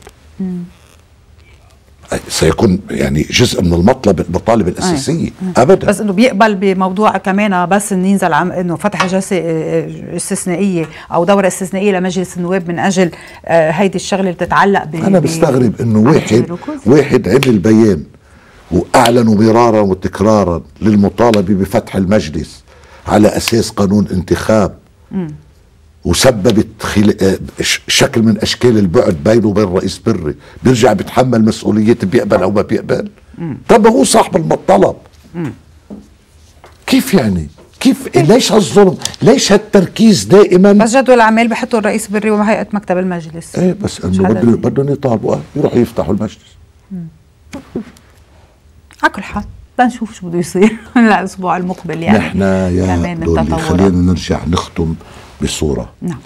سيكون يعني جزء من المطالب الأساسية. أبدا. بس إنه بيقبل بموضوع كمان، بس إنه ينزل إنه فتح جلسة استثنائية أو دورة استثنائية لمجلس النواب من أجل هيدي الشغلة اللي بتتعلق أنا بستغرب إنه واحد عمل بيان وأعلنوا مرارا وتكرارا للمطالبة بفتح المجلس على أساس قانون انتخاب، وسببت شكل من أشكال البعد بينه وبين رئيس بري، بيرجع بيتحمل مسؤوليته بيقبل أو ما بيقبل. طب هو صاحب المطلب. كيف يعني؟ كيف؟ ليش هالظلم؟ ليش هالتركيز دائما؟ بس جدول الأعمال بحطوا الرئيس بري وهيئة مكتب المجلس. ايه بس انه بدهم يطالبوا يروحوا يفتحوا المجلس. على كل حال بنشوف شو بده يصير الأسبوع المقبل. يعني نحن يا دولي خلينا نرجع نختم بصورة. نعم.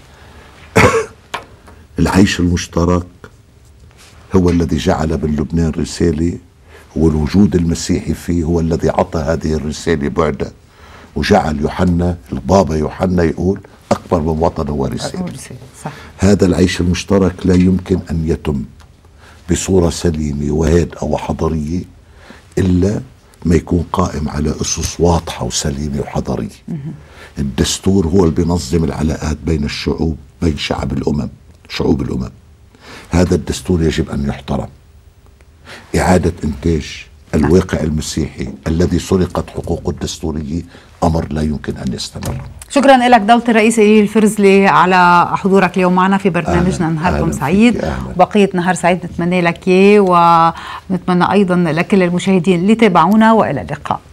العيش المشترك هو الذي جعل بلبنان رسالة، والوجود المسيحي فيه هو الذي عطى هذه الرسالة بعدة، وجعل يوحنا البابا يوحنا يقول أكبر من وطن هو رسالة. هذا العيش المشترك لا يمكن أن يتم بصورة سليمة وهادئة وحضارية إلا ما يكون قائم على أسس واضحة وسليمة وحضارية. الدستور هو اللي بينظم العلاقات بين الشعوب، بين شعوب الأمم. هذا الدستور يجب أن يحترم. إعادة إنتاج الواقع المسيحي الذي سرقت حقوقه الدستورية أمر لا يمكن أن يستمر. شكرا لك دولة الرئيس إليل الفرزلي على حضورك اليوم معنا في برنامجنا. نهاركم سعيد، بقية نهار سعيد نتمنى لك إياه، ونتمنى أيضا لكل المشاهدين اللي تابعونا، وإلى اللقاء.